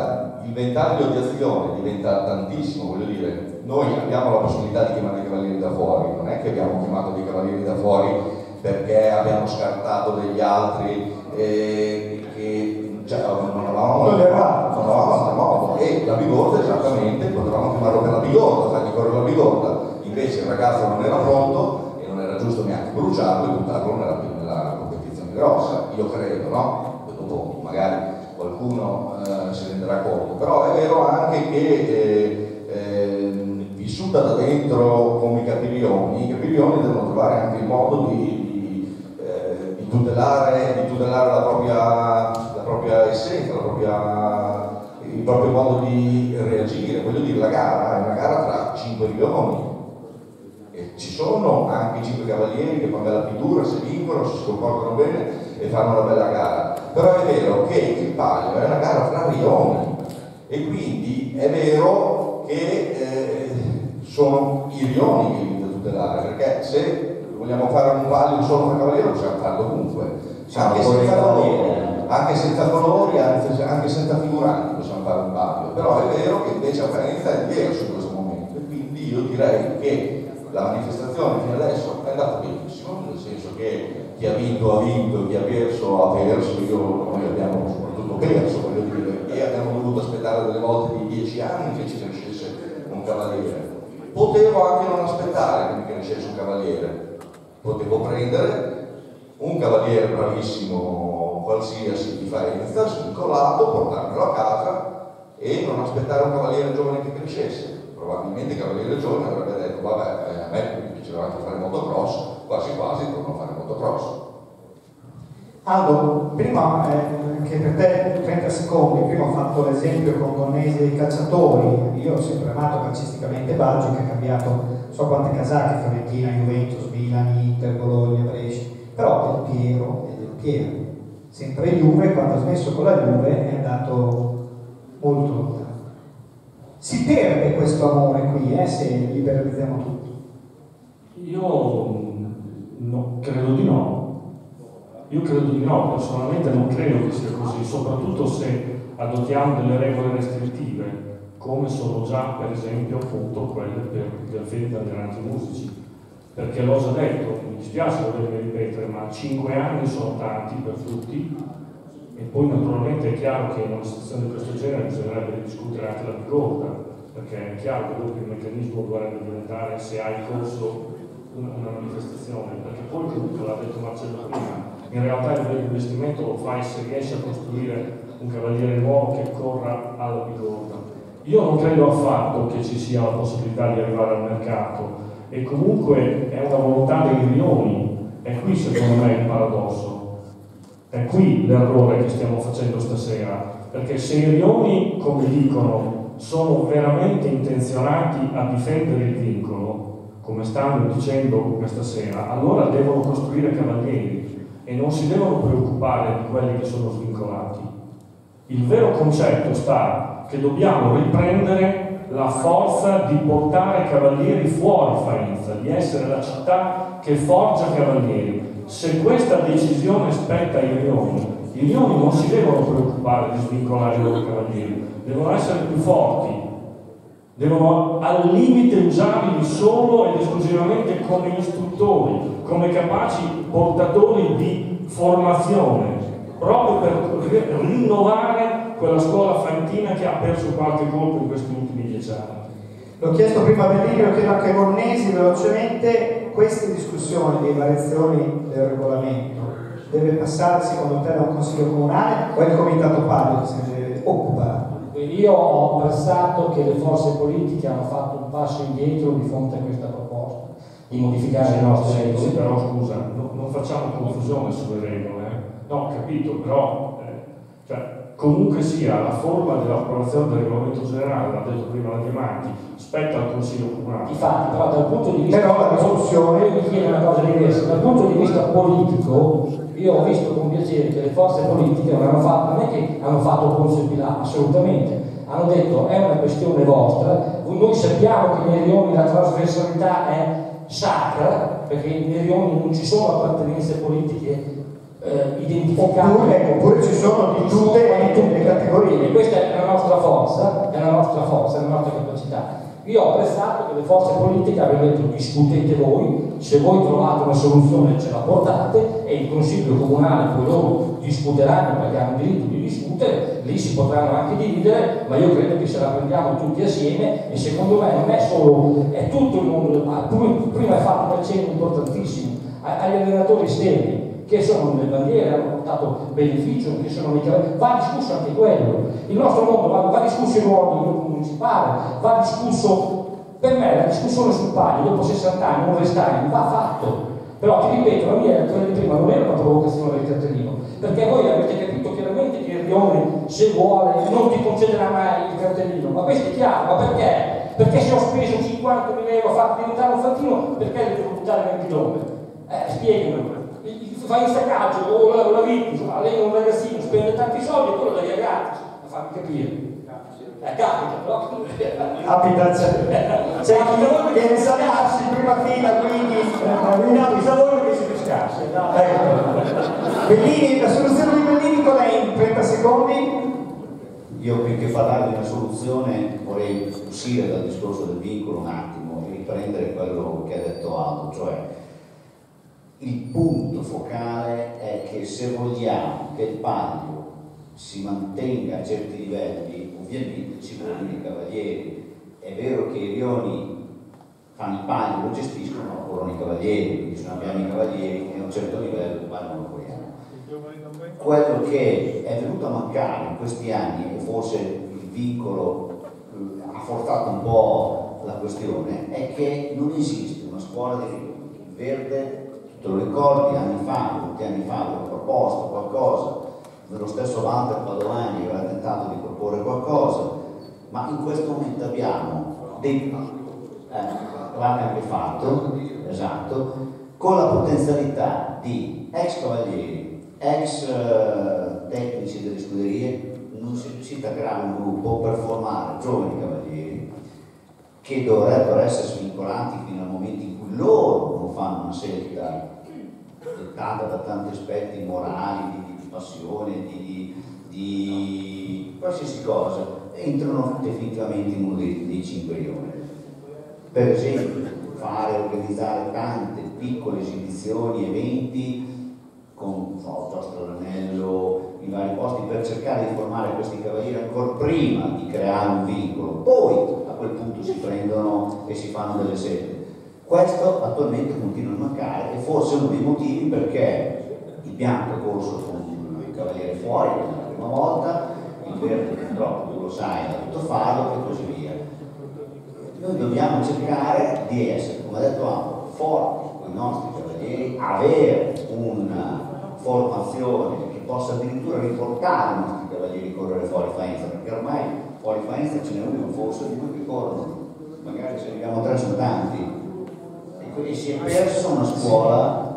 S8: il ventaglio di azione diventa tantissimo, voglio dire, noi abbiamo la possibilità di chiamare i cavalieri da fuori, non è che abbiamo chiamato dei cavalieri da fuori perché abbiamo scartato degli altri eh, che cioè, non avevamo non avevamo modo, e la bigorda esattamente, potevamo chiamarlo per la bigorda, fargli correre la bigorda, invece il ragazzo non era pronto e non era giusto neanche bruciarlo e buttarlo nella, nella competizione grossa, io credo, no? Dopo magari qualcuno eh, si renderà conto, però è vero anche che eh, eh, vissuta da dentro come i capirioni, i capirioni devono trovare anche il modo di, di, eh, di, tutelare, di tutelare la propria, la propria essenza, la propria, il proprio modo di reagire. Voglio dire, la gara è una gara tra cinque milioni. E ci sono anche i cinque cavalieri che fanno bella figura, si vincono, si comportano bene e fanno una bella gara, però è vero che il palio è una gara fra rioni e quindi è vero che eh, sono i rioni che bisogna tutelare, perché se vogliamo fare un palio solo fra cavalieri possiamo farlo ovunque, anche senza colori, anche senza colori, anche senza figuranti possiamo fare un palio, però è vero che invece a Faenza è diverso in questo momento e quindi io direi che la manifestazione fino adesso è andata benissimo, nel senso che chi ha vinto ha vinto, chi ha perso ha perso, io, noi abbiamo soprattutto perso, voglio dire, e abbiamo dovuto aspettare delle volte di dieci anni che ci crescesse un cavaliere. Potevo anche non aspettare che mi crescesse un cavaliere, potevo prendere un cavaliere bravissimo qualsiasi di Faenza, svincolato, portarmelo a casa e non aspettare un cavaliere giovane che crescesse. Probabilmente il cavaliere giovane avrebbe detto vabbè, eh, a me mi piaceva anche fare motocross, quasi quasi torno a fare motocross.
S1: Aldo, prima eh, che per te trenta secondi, prima ho fatto l'esempio con Gonnesi dei calciatori, io ho sempre amato calcisticamente Baggio che ha cambiato non so quante casacche, Fiorentina, Juventus, Milan, Inter, Bologna, Brescia, però Del Piero è Del Piero, sempre Juve, quando ha smesso con la Juve è andato molto lontano. Si perde questo amore qui, eh, se liberalizziamo tutto?
S5: Io no, credo di no. Io credo di no, personalmente non credo che sia così, soprattutto se adottiamo delle regole restrittive, come sono già per esempio appunto quelle per del Festival dei grandi musici. Perché l'ho già detto, mi dispiace dovermi ripetere, ma cinque anni sono tanti per tutti. E poi naturalmente è chiaro che in una situazione di questo genere bisognerebbe discutere anche la bigorda, perché è chiaro che dopo il meccanismo dovrebbe diventare, se hai corso, una, una manifestazione, perché poi comunque l'ha detto Marcello prima, in realtà il vero investimento lo fai se riesci a costruire un cavaliere nuovo che corra alla bigorda. Io non credo affatto che ci sia la possibilità di arrivare al mercato e comunque è una volontà dei rioni, è qui secondo me il paradosso. È qui l'errore che stiamo facendo stasera, perché se i rioni, come dicono, sono veramente intenzionati a difendere il vincolo, come stanno dicendo questa sera, allora devono costruire cavalieri e non si devono preoccupare di quelli che sono svincolati. Il vero concetto sta che dobbiamo riprendere la forza di portare cavalieri fuori Faenza, di essere la città che forgia cavalieri. Se questa decisione spetta ai rioni, i rioni non si devono preoccupare di svincolare i loro cavalieri, devono essere più forti, devono al limite usarli solo ed esclusivamente come istruttori, come capaci portatori di formazione, proprio per rinnovare quella scuola faentina che ha perso qualche colpo in questi ultimi dieci anni.
S1: L'ho chiesto prima a Bellini, lo chiedo anche a Gonnesi velocemente. Queste discussioni di variazioni del regolamento deve passare secondo te da un consiglio comunale o è il comitato Palio che se ne deve occupare?
S6: Io ho apprezzato che le forze politiche hanno fatto un passo indietro di fronte a questa proposta di modificare le nostre regole.
S5: Sì, però scusa, no, non facciamo confusione sulle regole, eh? No, capito, però eh, cioè, comunque sia la forma dell'approvazione del regolamento generale, l'ha detto prima la Diamanti, spetta al Consiglio Comunale.
S6: Infatti, però dal punto di vista
S1: però la discussione,
S6: io mi chiedo una cosa diversa, dal punto di vista politico, io ho visto con piacere che le forze politiche non hanno fatto, non è che hanno fatto Ponzio Pilato, assolutamente, hanno detto è una questione vostra, noi sappiamo che nei rioni la trasversalità è sacra, perché nei rioni non ci sono appartenenze politiche eh, identificati.
S1: Oppure, oppure ci sono di tutte le categorie.
S6: E questa è la nostra forza, è la nostra forza, è la nostra capacità. Io ho apprezzato che le forze politiche abbiano detto discutete voi, se voi trovate una soluzione ce la portate e il Consiglio Comunale poi loro discuteranno perché hanno il diritto di discutere, lì si potranno anche dividere, ma io credo che se la prendiamo tutti assieme e secondo me non è solo, è tutto il mondo, prima hai fatto un accenno importantissimo agli allenatori esterni che sono nelle bandiere, hanno portato beneficio, che sono nei cavalieri, va discusso anche quello. Il nostro mondo va, va discusso il ruolo del gruppo municipale, va discusso, per me la discussione sul palio dopo sessanta anni, non restare, va fatto. Però ti ripeto, la mia, quella di prima non era una provocazione del cartellino, perché voi avete capito chiaramente che il Rione, se vuole, non ti concederà mai il cartellino, ma questo è chiaro, ma perché? Perché se ho speso cinquantamila euro a far diventare un fantino, perché devo buttare nel bidone? Eh, spiegamelo. Fa in staccaggio o la, la Virtus, allena un ragazzino, spende tanti soldi e quello da via gratis, ma fammi capire. Eh, capita, però.
S1: Capita, c'è chi deve salarsi in prima fila, quindi
S6: capita loro che si riscassa.
S1: Ecco. Bellini, la soluzione di Bellini qual è in trenta secondi?
S7: Io più che parlare di una soluzione vorrei uscire dal discorso del vincolo un attimo e riprendere quello che ha detto Aldo, cioè il punto focale è che se vogliamo che il palio si mantenga a certi livelli, ovviamente ci vogliono i cavalieri. È vero che i rioni fanno il palio, lo gestiscono, ma occorrono i cavalieri, quindi se non abbiamo i cavalieri e a un certo livello il palio non lo vogliamo. Quello che è venuto a mancare in questi anni, e forse il vincolo ha forzato un po' la questione, è che non esiste una scuola di rioni. Il verde, te lo ricordi, anni fa, molti anni fa, avevo proposto qualcosa, nello stesso Walter Padovani aveva tentato di proporre qualcosa, ma in questo momento abbiamo dei eh, l'hanno anche fatto, esatto, con la potenzialità di ex cavalieri, ex eh, tecnici delle scuderie, non si è riuscito a creare un gruppo per formare giovani cavalieri che dovrebbero essere svincolati fino al momento in cui loro non fanno una scelta dettata da tanti aspetti morali, di, di passione, di, di, di qualsiasi cosa, entrano definitivamente in uno dei, dei cinque rioni. Per esempio, fare, organizzare tante piccole esibizioni, eventi con so, Giostra l'Anello in vari posti per cercare di formare questi cavalieri ancora prima di creare un vincolo, poi a quel punto si prendono e si fanno delle sedi. Questo attualmente continua a mancare e forse è uno dei motivi perché il bianco è corso con il cavaliere fuori la prima volta, il verde purtroppo tu lo sai, ha dovuto farlo e così via. Noi dobbiamo cercare di essere, come ha detto Aldo, forti con i nostri cavalieri, avere una formazione che possa addirittura riportare i nostri cavalieri a correre fuori Faenza, perché ormai fuori Faenza ce n'è uno, forse due che corrono, magari se arriviamo a tre sono tanti. E si è persa una scuola.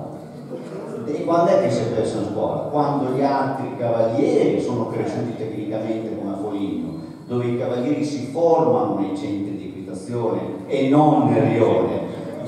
S7: E quando è che si è persa una scuola? Quando gli altri cavalieri sono cresciuti tecnicamente come a Foligno, dove i cavalieri si formano nei centri di equitazione e non nel rione.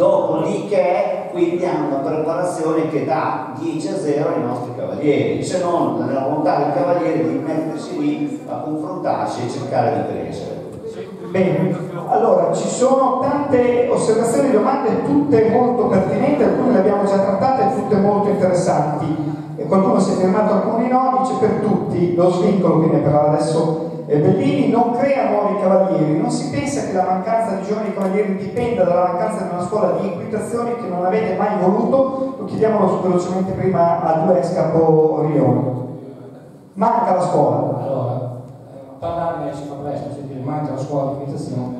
S7: Dopodiché quindi hanno una preparazione che dà dieci a zero ai nostri cavalieri, se non nella volontà del cavaliere di mettersi lì a confrontarsi e cercare di crescere.
S1: Bene, allora ci sono tante osservazioni e domande, tutte molto pertinenti, alcune le abbiamo già trattate e tutte molto interessanti. E qualcuno si è fermato, alcuni no, dice per tutti lo svincolo, quindi ne parlava adesso Bellini, non crea nuovi cavalieri, non si pensa che la mancanza di giovani cavalieri dipenda dalla mancanza di una scuola di equitazione che non avete mai voluto. Lo chiediamo velocemente prima a due ex capo Rione. Manca la scuola.
S6: Allora, parlarne si fa presto, sentire manca la scuola di equitazione.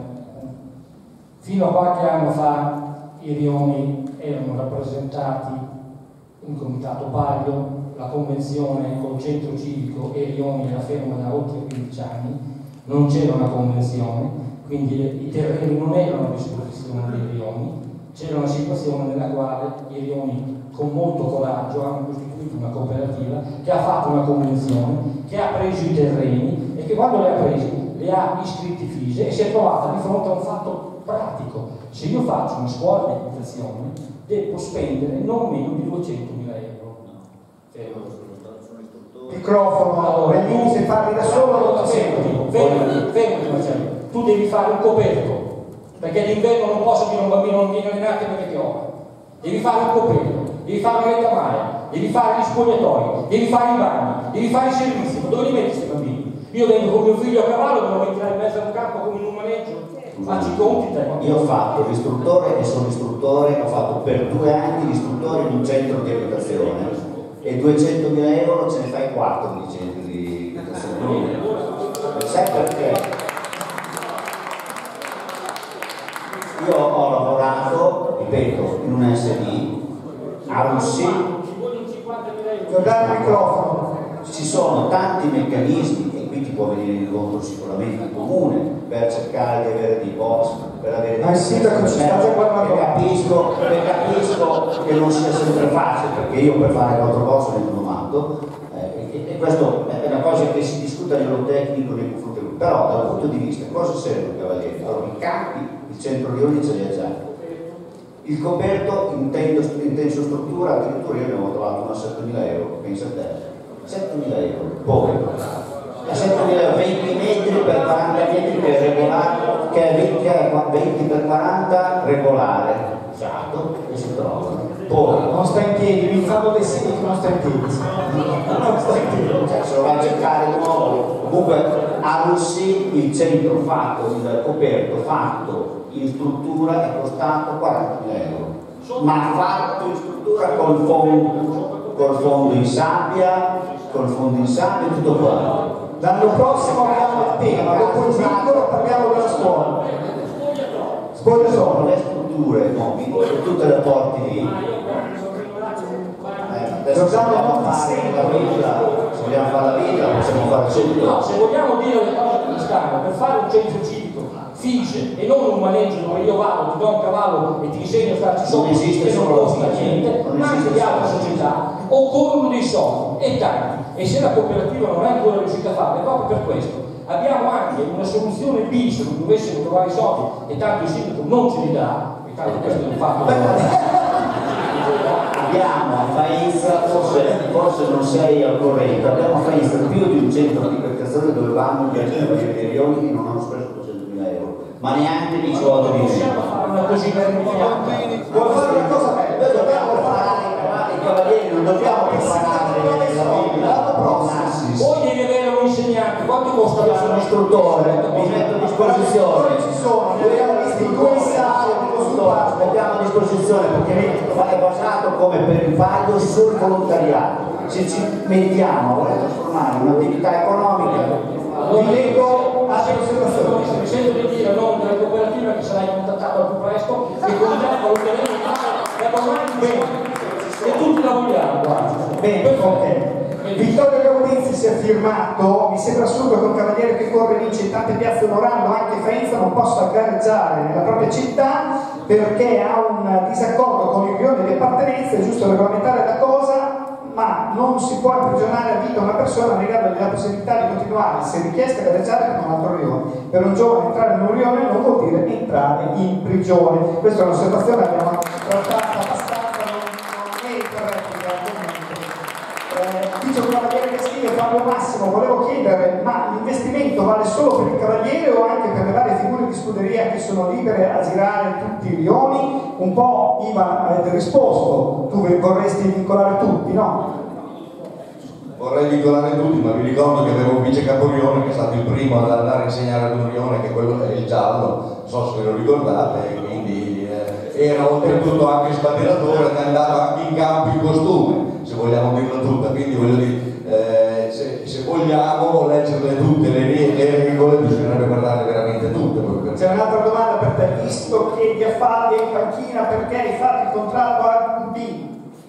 S6: Fino a qualche anno fa i rioni erano rappresentati in comitato palio, la convenzione col centro civico e i rioni era ferma da oltre quindici anni, non c'era una convenzione, quindi i terreni non erano a disposizione dei rioni, c'era una situazione nella quale i rioni con molto coraggio hanno costituito una cooperativa che ha fatto una convenzione, che ha preso i terreni e che quando le ha presi le ha iscritti fisse e si è trovata di fronte a un fatto pratico. Se io faccio una scuola di equitazione devo spendere non meno di duecentomila euro.
S1: Microfono, Bellini, se parli da solo non ti sento.
S6: Fermati, fermati Marcello. Tu devi fare un coperto, perché d'inverno non posso dire a un bambino non viene allenato perché piove. Devi fare un coperto, devi fare una letamaia, devi fare gli spogliatoi, devi fare i bagni, devi fare i servizi. Ma dove li metti questi bambini? Io vengo con mio figlio a cavallo, me lo metterai in mezzo a un campo come in un maneggio. Facci conti te.
S7: Io ho fatto l'istruttore e sono istruttore, ho fatto per due anni l'istruttore in un centro di abitazione e duecentomila euro ce ne fai quattro di centri di abitazione. Sai perché? Io ho lavorato, ripeto, in un S D a Russi.
S1: Guardate il microfono.
S7: Ci sono tanti meccanismi e qui ti può venire incontro sicuramente il comune per cercare di avere dei box, per avere dei
S1: Ma il sindaco ci sta già guardando.
S7: capisco, capisco che non sia sempre facile, perché io per fare quattro box ne sono matto, eh, e, e questo è una cosa che si discute a livello tecnico nei confronti, però dal punto di vista cosa serve il cavaliere? Allora, i campi, il centro rioni ce li ha già. Il coperto intendo, intenso struttura, addirittura io abbiamo trovato una settemila euro, pensa a te, settemila euro, poi a settemila euro, venti metri per quaranta metri che è regolare, che è venti per quaranta regolare, esatto, e si trovano. Poi
S1: Non sta in piedi, mi fanno dei segni che non sta in piedi. Non sta in piedi.
S7: cioè, se lo vai a cercare di nuovo. Comunque a Russi il centro fatto, il coperto fatto in struttura è costato quarantamila euro, ma fatto in struttura col fondo, col fondo in sabbia, col fondo in sabbia e tutto qua.
S1: L'anno prossimo abbiamo il tema, dopo il piccolo parliamo della scuola.
S7: Sono
S1: Spogliatoio.
S7: le strutture mobili e tutte le porti lì. Eh, adesso se vogliamo fare la villa, se vogliamo fare la villa possiamo fare subito.
S6: No, se vogliamo dire le cose come stanno, per fare un centro civico fice e non un maneggio dove io vado, ti do un cavallo e ti insegno a starci sopra,
S7: Non esiste
S6: che non
S7: solo
S6: costa
S7: la fice,
S6: niente,
S7: non
S6: ma anche
S7: esiste
S6: di altre
S7: solo la fice.
S6: società occorrono dei soldi e tanti, e se la cooperativa non è ancora riuscita a farlo, è proprio per questo. Abbiamo anche una soluzione B se non dovessimo trovare i soldi, e tanto il sindaco non ce li dà, e tanto questo è un fatto.
S7: Abbiamo a Faenza, forse, forse non sei al corrente, abbiamo a Faenza più di un centro di ricercazione dove vanno gli rioni che non hanno speso duecentomila euro, ma neanche di soldi di
S6: Possiamo fare una cosina immediata.
S1: Vuoi fare una cosa bella?
S7: Noi dobbiamo preparare i cavalieri, non dobbiamo preparare la villa, no, Nassis.
S6: Poi devi avere un insegnante, quanto costa
S7: Io sono istruttore, mi metto a disposizione.
S1: Ci sono, ne abbiamo visti due sali,
S7: Mettiamo a disposizione perché è basato come per il vaglio sul volontariato. Se ci mettiamo a voler trasformare un'attività economica,
S1: vi leggo altre osservazioni.
S6: Mi sento di dire a nome della cooperativa che sarai contattato al più presto e con te valuteremo da domani bene. E tutti la vogliamo, guarda.
S1: Bene, ok. Vittorio Gaudenzzi si è firmato, mi sembra assurdo che un cavaliere che corre e vince in tante piazze onorando anche Faenza non possa gareggiare nella propria città perché ha un disaccordo con il rione di appartenenza, è giusto regolamentare la cosa, ma non si può imprigionare a vita una persona negandogli la possibilità di continuare, se richiesta, a gareggiare con un altro rione. Per un giovane entrare in un rione non vuol dire entrare in prigione. Questa è un'osservazione che abbiamo trattato abbastanza, non, non è corretta ovviamente. Eh, dice un cavaliere che scrive Fabio Massimo, volevo chiedere, ma l'investimento vale solo per il cavaliere o anche per le varie figure di scuderia che sono libere a girare tutti i rioni? Un po' Ivan avete risposto, tu vorresti vincolare tutti, no?
S8: Vorrei vincolare tutti, ma vi ricordo che avevo un vice caporione che è stato il primo ad andare a insegnare ad un rione, che quello è il giallo, non so se ve lo ricordate, e quindi eh, era oltretutto anche sbanderatore ed è andato anche in campo in costume, se vogliamo dirlo tutta, quindi voglio dire, eh, se, se vogliamo leggerle tutte le, le regole bisognerebbe guardarle veramente tutte.
S1: C'è un'altra domanda per te, visto che gli affari in panchina, perché hai fatto il contratto al B?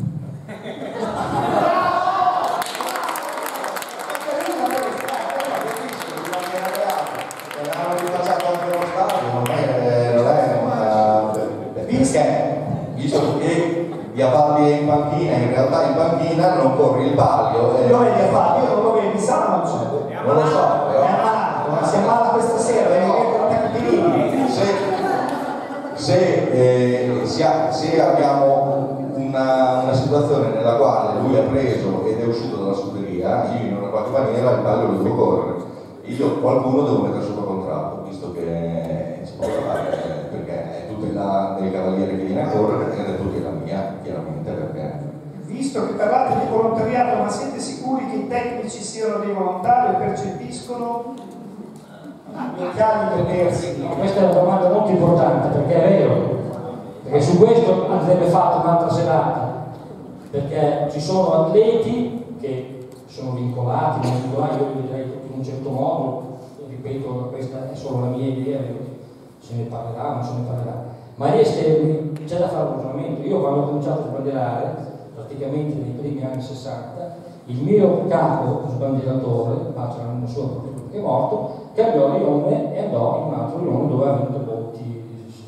S8: Perché, visto che gli appalti in panchina, in realtà in panchina non corre il palio.
S1: Eh. Dove gli appalti? Io non lo vedo, mi sa ma non c'è.
S8: Non lo so, però.
S1: È ammalato, ma si ammala questa sera,
S8: se, se, eh, se, se abbiamo una, una situazione nella quale lui ha preso ed è uscito dalla scuderia, io in una qualche maniera il palio lo devo correre. Io qualcuno devo mettere sotto contratto, visto che si può fare, perché è tutela del cavaliere che viene a correre ed è tutela mia, chiaramente, perché...
S1: Visto che parlate di volontariato, ma siete sicuri che i tecnici siano dei volontari o percepiscono gli occhiali vedersi?
S6: Questa è una domanda molto importante, perché è vero, perché su questo andrebbe fatta un'altra serata, perché ci sono atleti che sono vincolati, non vincolati, io li vedrei in un certo modo, ripeto, questa è solo la mia idea, se ne parlerà, non se ne parlerà, ma agli esterni c'è da fare un ragionamento. Io quando ho cominciato a sbandierare, praticamente nei primi anni sessanta, il mio capo sbandieratore, pace l'anno solo che è morto, cambiò rione e andò in un altro rione dove ha vinto voti,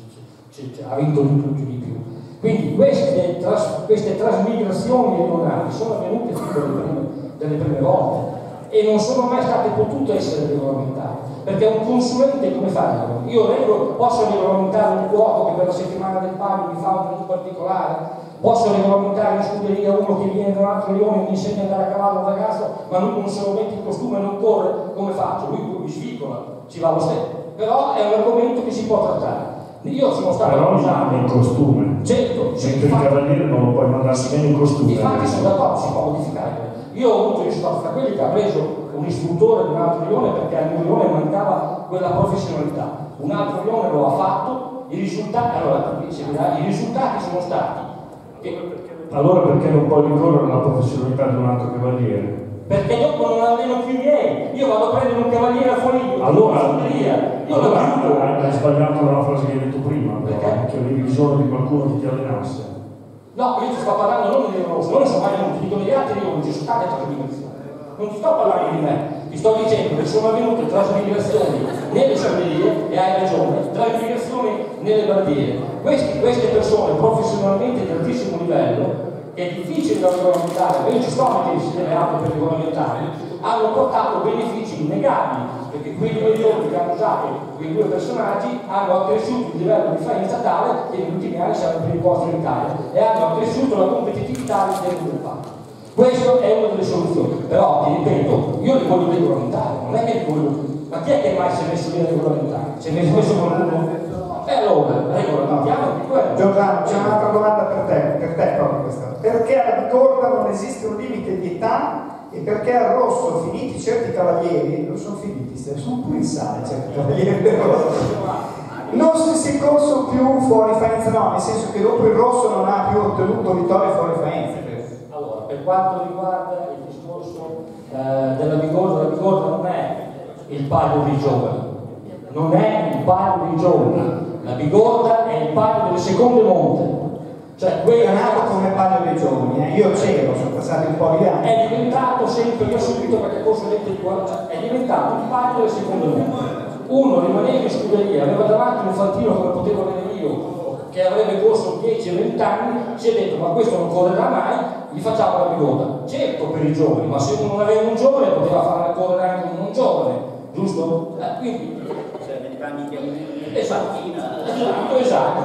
S6: ha vinto di tutto di più. Quindi queste, tras, queste trasmigrazioni regionali sono avvenute fin dalle prime, delle prime volte e non sono mai state potute essere regolamentate, perché un consulente come fa? Io regolo, posso regolamentare un cuoco che per la settimana del palio mi fa un punto particolare, posso regolamentare in scuderia uno che viene da un altro rione e mi insegna ad andare a cavallo un ragazzo, ma lui non se lo mette in costume e non corre, come faccio? Lui mi svicola, ci va lo stesso. Però è un argomento che si può trattare. Io sono stato
S5: però non in costume,
S6: certo,
S5: sì, il cavaliere non lo puoi mandare nemmeno in costume.
S6: Infatti sono d'accordo, si può modificare. Io ho avuto, io sono stato fra quelli che ha preso un istruttore di un altro rione perché al mio rione mancava quella professionalità. Un altro rione lo ha fatto, i risultati, allora, i risultati sono stati che,
S5: allora perché non puoi ricorrere alla professionalità di un altro cavaliere?
S6: Perché dopo non alleno più i miei, io vado a prendere un cavaliere a fuori,
S5: allora,
S6: io
S5: allora
S6: lo chiudo.
S5: Hai sbagliato la frase che hai detto prima, perché che avevi bisogno di qualcuno che ti allenasse.
S6: No, io ti sto parlando non di loro, non sono mai venuti, dico degli altri rioni, ci sono state trasmigrazioni. Non ti sto parlando di me, ti sto dicendo che sono avvenute trasmigrazioni nelle sciaberie, e hai ragione, trasmigrazioni nelle barbiere. Questi, queste persone professionalmente di altissimo livello, che è difficile da regolamentare, ma io ci sto a mettere insieme altro per regolamentare, hanno portato benefici innegabili, perché quei due giorni che hanno usato quei due personaggi hanno accresciuto il livello di faenza tale che negli ultimi anni siamo ai primi posti in Italia e hanno accresciuto la competitività del gruppo. Questa è una delle soluzioni, però ti ripeto, io li voglio regolamentare, non è che li voglio. Ma chi è che mai si è messo lì a regolamentare? Si è messo qualcuno? E allora, regolamentiamo di quello.
S1: Giordano, c'è un'altra domanda per te, per te proprio questa. Perché alla bigorda non esiste un limite di età e perché al rosso, finiti certi cavalieri, non sono finiti, sono pure in sale certi cavalieri, non si si è corso più fuori faenza, no, nel senso che dopo il rosso non ha più ottenuto vittorie fuori faenza.
S6: Allora, per quanto riguarda il discorso eh, della bigorda, la bigorda non è il palio dei giovani, non è il palio dei giovani, la bigorda è il palio delle seconde monte. Cioè,
S1: è nato come palio dei giovani, eh? Io c'ero, sono passati un po' di anni.
S6: È diventato sempre, io ho subito perché corso dentro di guardia, è diventato il palio delle seconde monte. Uno rimaneva in scuderia, aveva davanti un fantino come potevo avere io, che avrebbe corso dieci venti anni, si è detto ma questo non correrà mai, gli facciamo la bigorda. Certo per i giovani, ma se uno non aveva un giovane poteva farla correre anche un non giovane, giusto? Eh, quindi, esatto, esatto, esatto.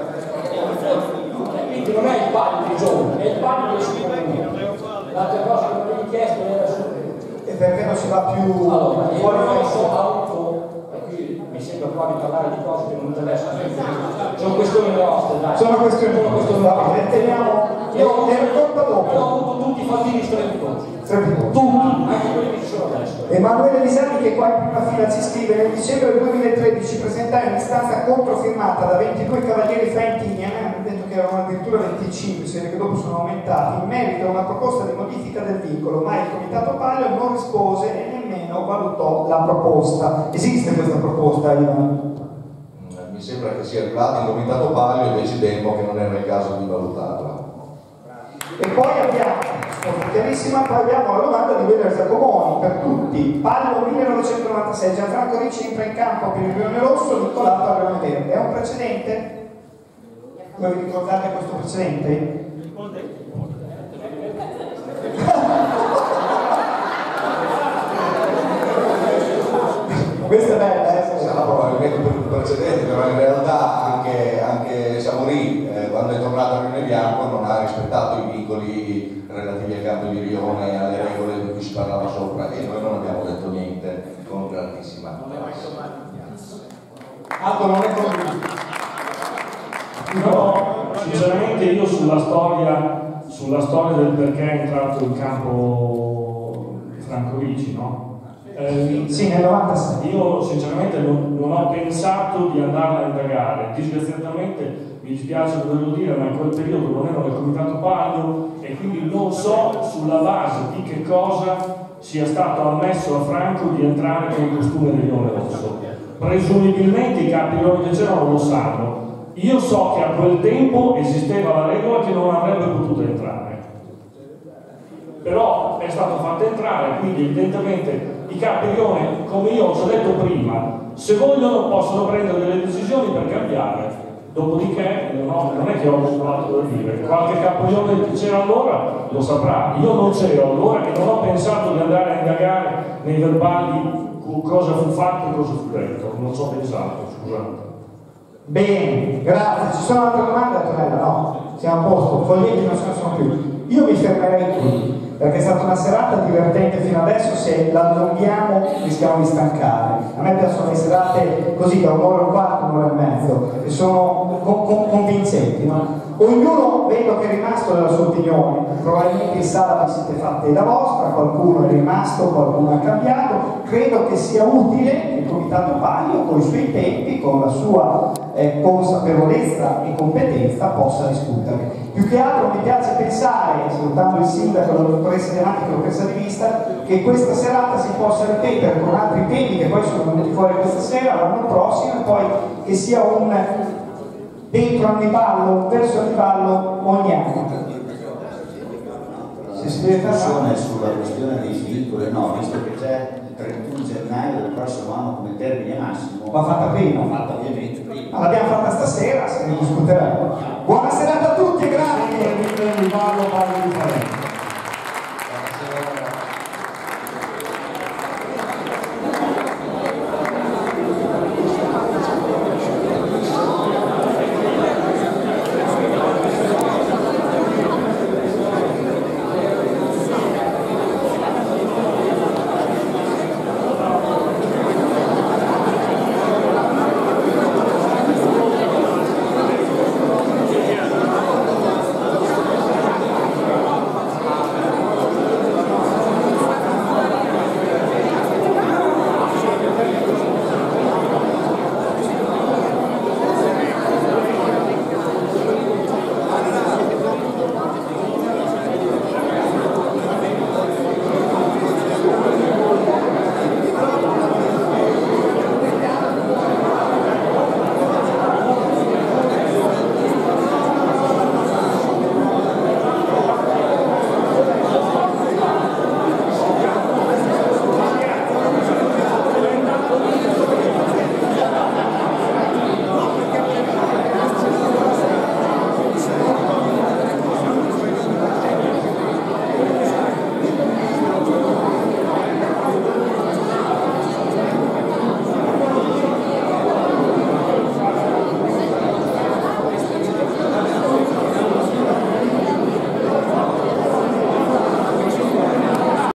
S6: Quindi non è il palio dei giovani, è il palio delle seconde monte. L'altra cosa che mi avevi chiesto era su...
S1: E perché non si va più
S6: allora,
S1: fuori
S6: rosso ha avuto, e qui mi sembra qua di parlare di cose che non interessano, sono questioni nostre, dai.
S1: Sono questioni
S6: sono questioni
S1: nostre, le teniamo,
S6: io
S1: le racconta dopo.
S6: Io ho avuto tutti i fantini strepitosi.
S1: Strepitosi.
S6: Tutti, anche quelli che ci sono adesso.
S1: Emanuele Lisani, che qua in prima fila ci scrive: nel dicembre del duemilatredici presentai un'istanza controfirmata da ventidue cavalieri faentini, a me hanno detto che erano addirittura venticinque, se vede che dopo sono aumentati, in merito a una proposta di modifica del vincolo, ma il comitato Palio non rispose e nemmeno valutò la proposta. Esiste questa proposta, Ivan?
S8: Mi sembra che sia arrivato in comitato Palio e decidemmo che non era il caso di valutarla.
S1: E poi abbiamo, chiarissima, poi abbiamo la domanda di Veder Giacomoni per tutti. Palio millenovecentonovantasei, Gianfranco Ricci entra in campo per il Rione Rosso, Nicolato al Rione Verde. È un precedente? Voi vi ricordate questo precedente? Questa è bella, eh?
S8: Sarà probabilmente un precedente, però in realtà anche, anche Samorì, eh, quando è tornato a Rione Bianco, non ha rispettato i vincoli relativi al campo di Rione e alle
S5: No, sinceramente io sulla storia, sulla storia del perché è entrato in campo Franco Ricci, no? Eh,
S1: sì, nel novantasei.
S5: Io sinceramente non, non ho pensato di andare a indagare, disgraziatamente mi dispiace doverlo dire, ma in quel periodo non ero nel comitato Palio e quindi non so sulla base di che cosa sia stato ammesso a Franco di entrare con il costume del leone rosso. Presumibilmente i capi che c'erano lo sanno. Io so che a quel tempo esisteva la regola che non avrebbe potuto entrare. Però è stato fatto entrare, quindi evidentemente i capi leone, come io ho già detto prima, se vogliono possono prendere delle decisioni per cambiare. Dopodiché no, non è che ho altro da dire, qualche capoleone che c'era allora lo saprà, io non c'ero allora e non ho pensato di andare a indagare nei verbali cosa fu fatto e cosa fu detto, non ci ho pensato, scusate.
S1: Bene, grazie. Ci sono altre domande, Antonella? No, siamo a posto, foglietti non ce ne sono più. Io mi fermerei qui, perché è stata una serata divertente fino adesso, se la allunghiamo rischiamo di stancare. A me piacciono le serate così, da un'ora e un quarto, un'ora e mezzo, e sono con, con, convincenti, no? Ognuno vedo che è rimasto nella sua opinione, probabilmente in sala vi siete fatte la vostra, qualcuno è rimasto, qualcuno ha cambiato. Credo che sia utile che il Comitato Palio, con i suoi tempi, con la sua eh, consapevolezza e competenza, possa discutere. Più che altro mi piace pensare, salutando il sindaco, la dottoressa De Matti, professa di vista, che questa serata si possa ripetere con altri temi che poi sono venuti fuori questa sera, l'anno prossimo, e poi che sia un dentro Anniballo, un verso Anniballo ogni anno.
S7: Se si deve fare sulla questione dei vincoli, no, visto che c'è il trentuno gennaio del prossimo anno come termine massimo,
S1: va fatta prima.
S7: Va fatta ovviamente prima.
S1: Ma l'abbiamo fatta stasera, se ne discuteremo. Buona serata a tutti, grazie.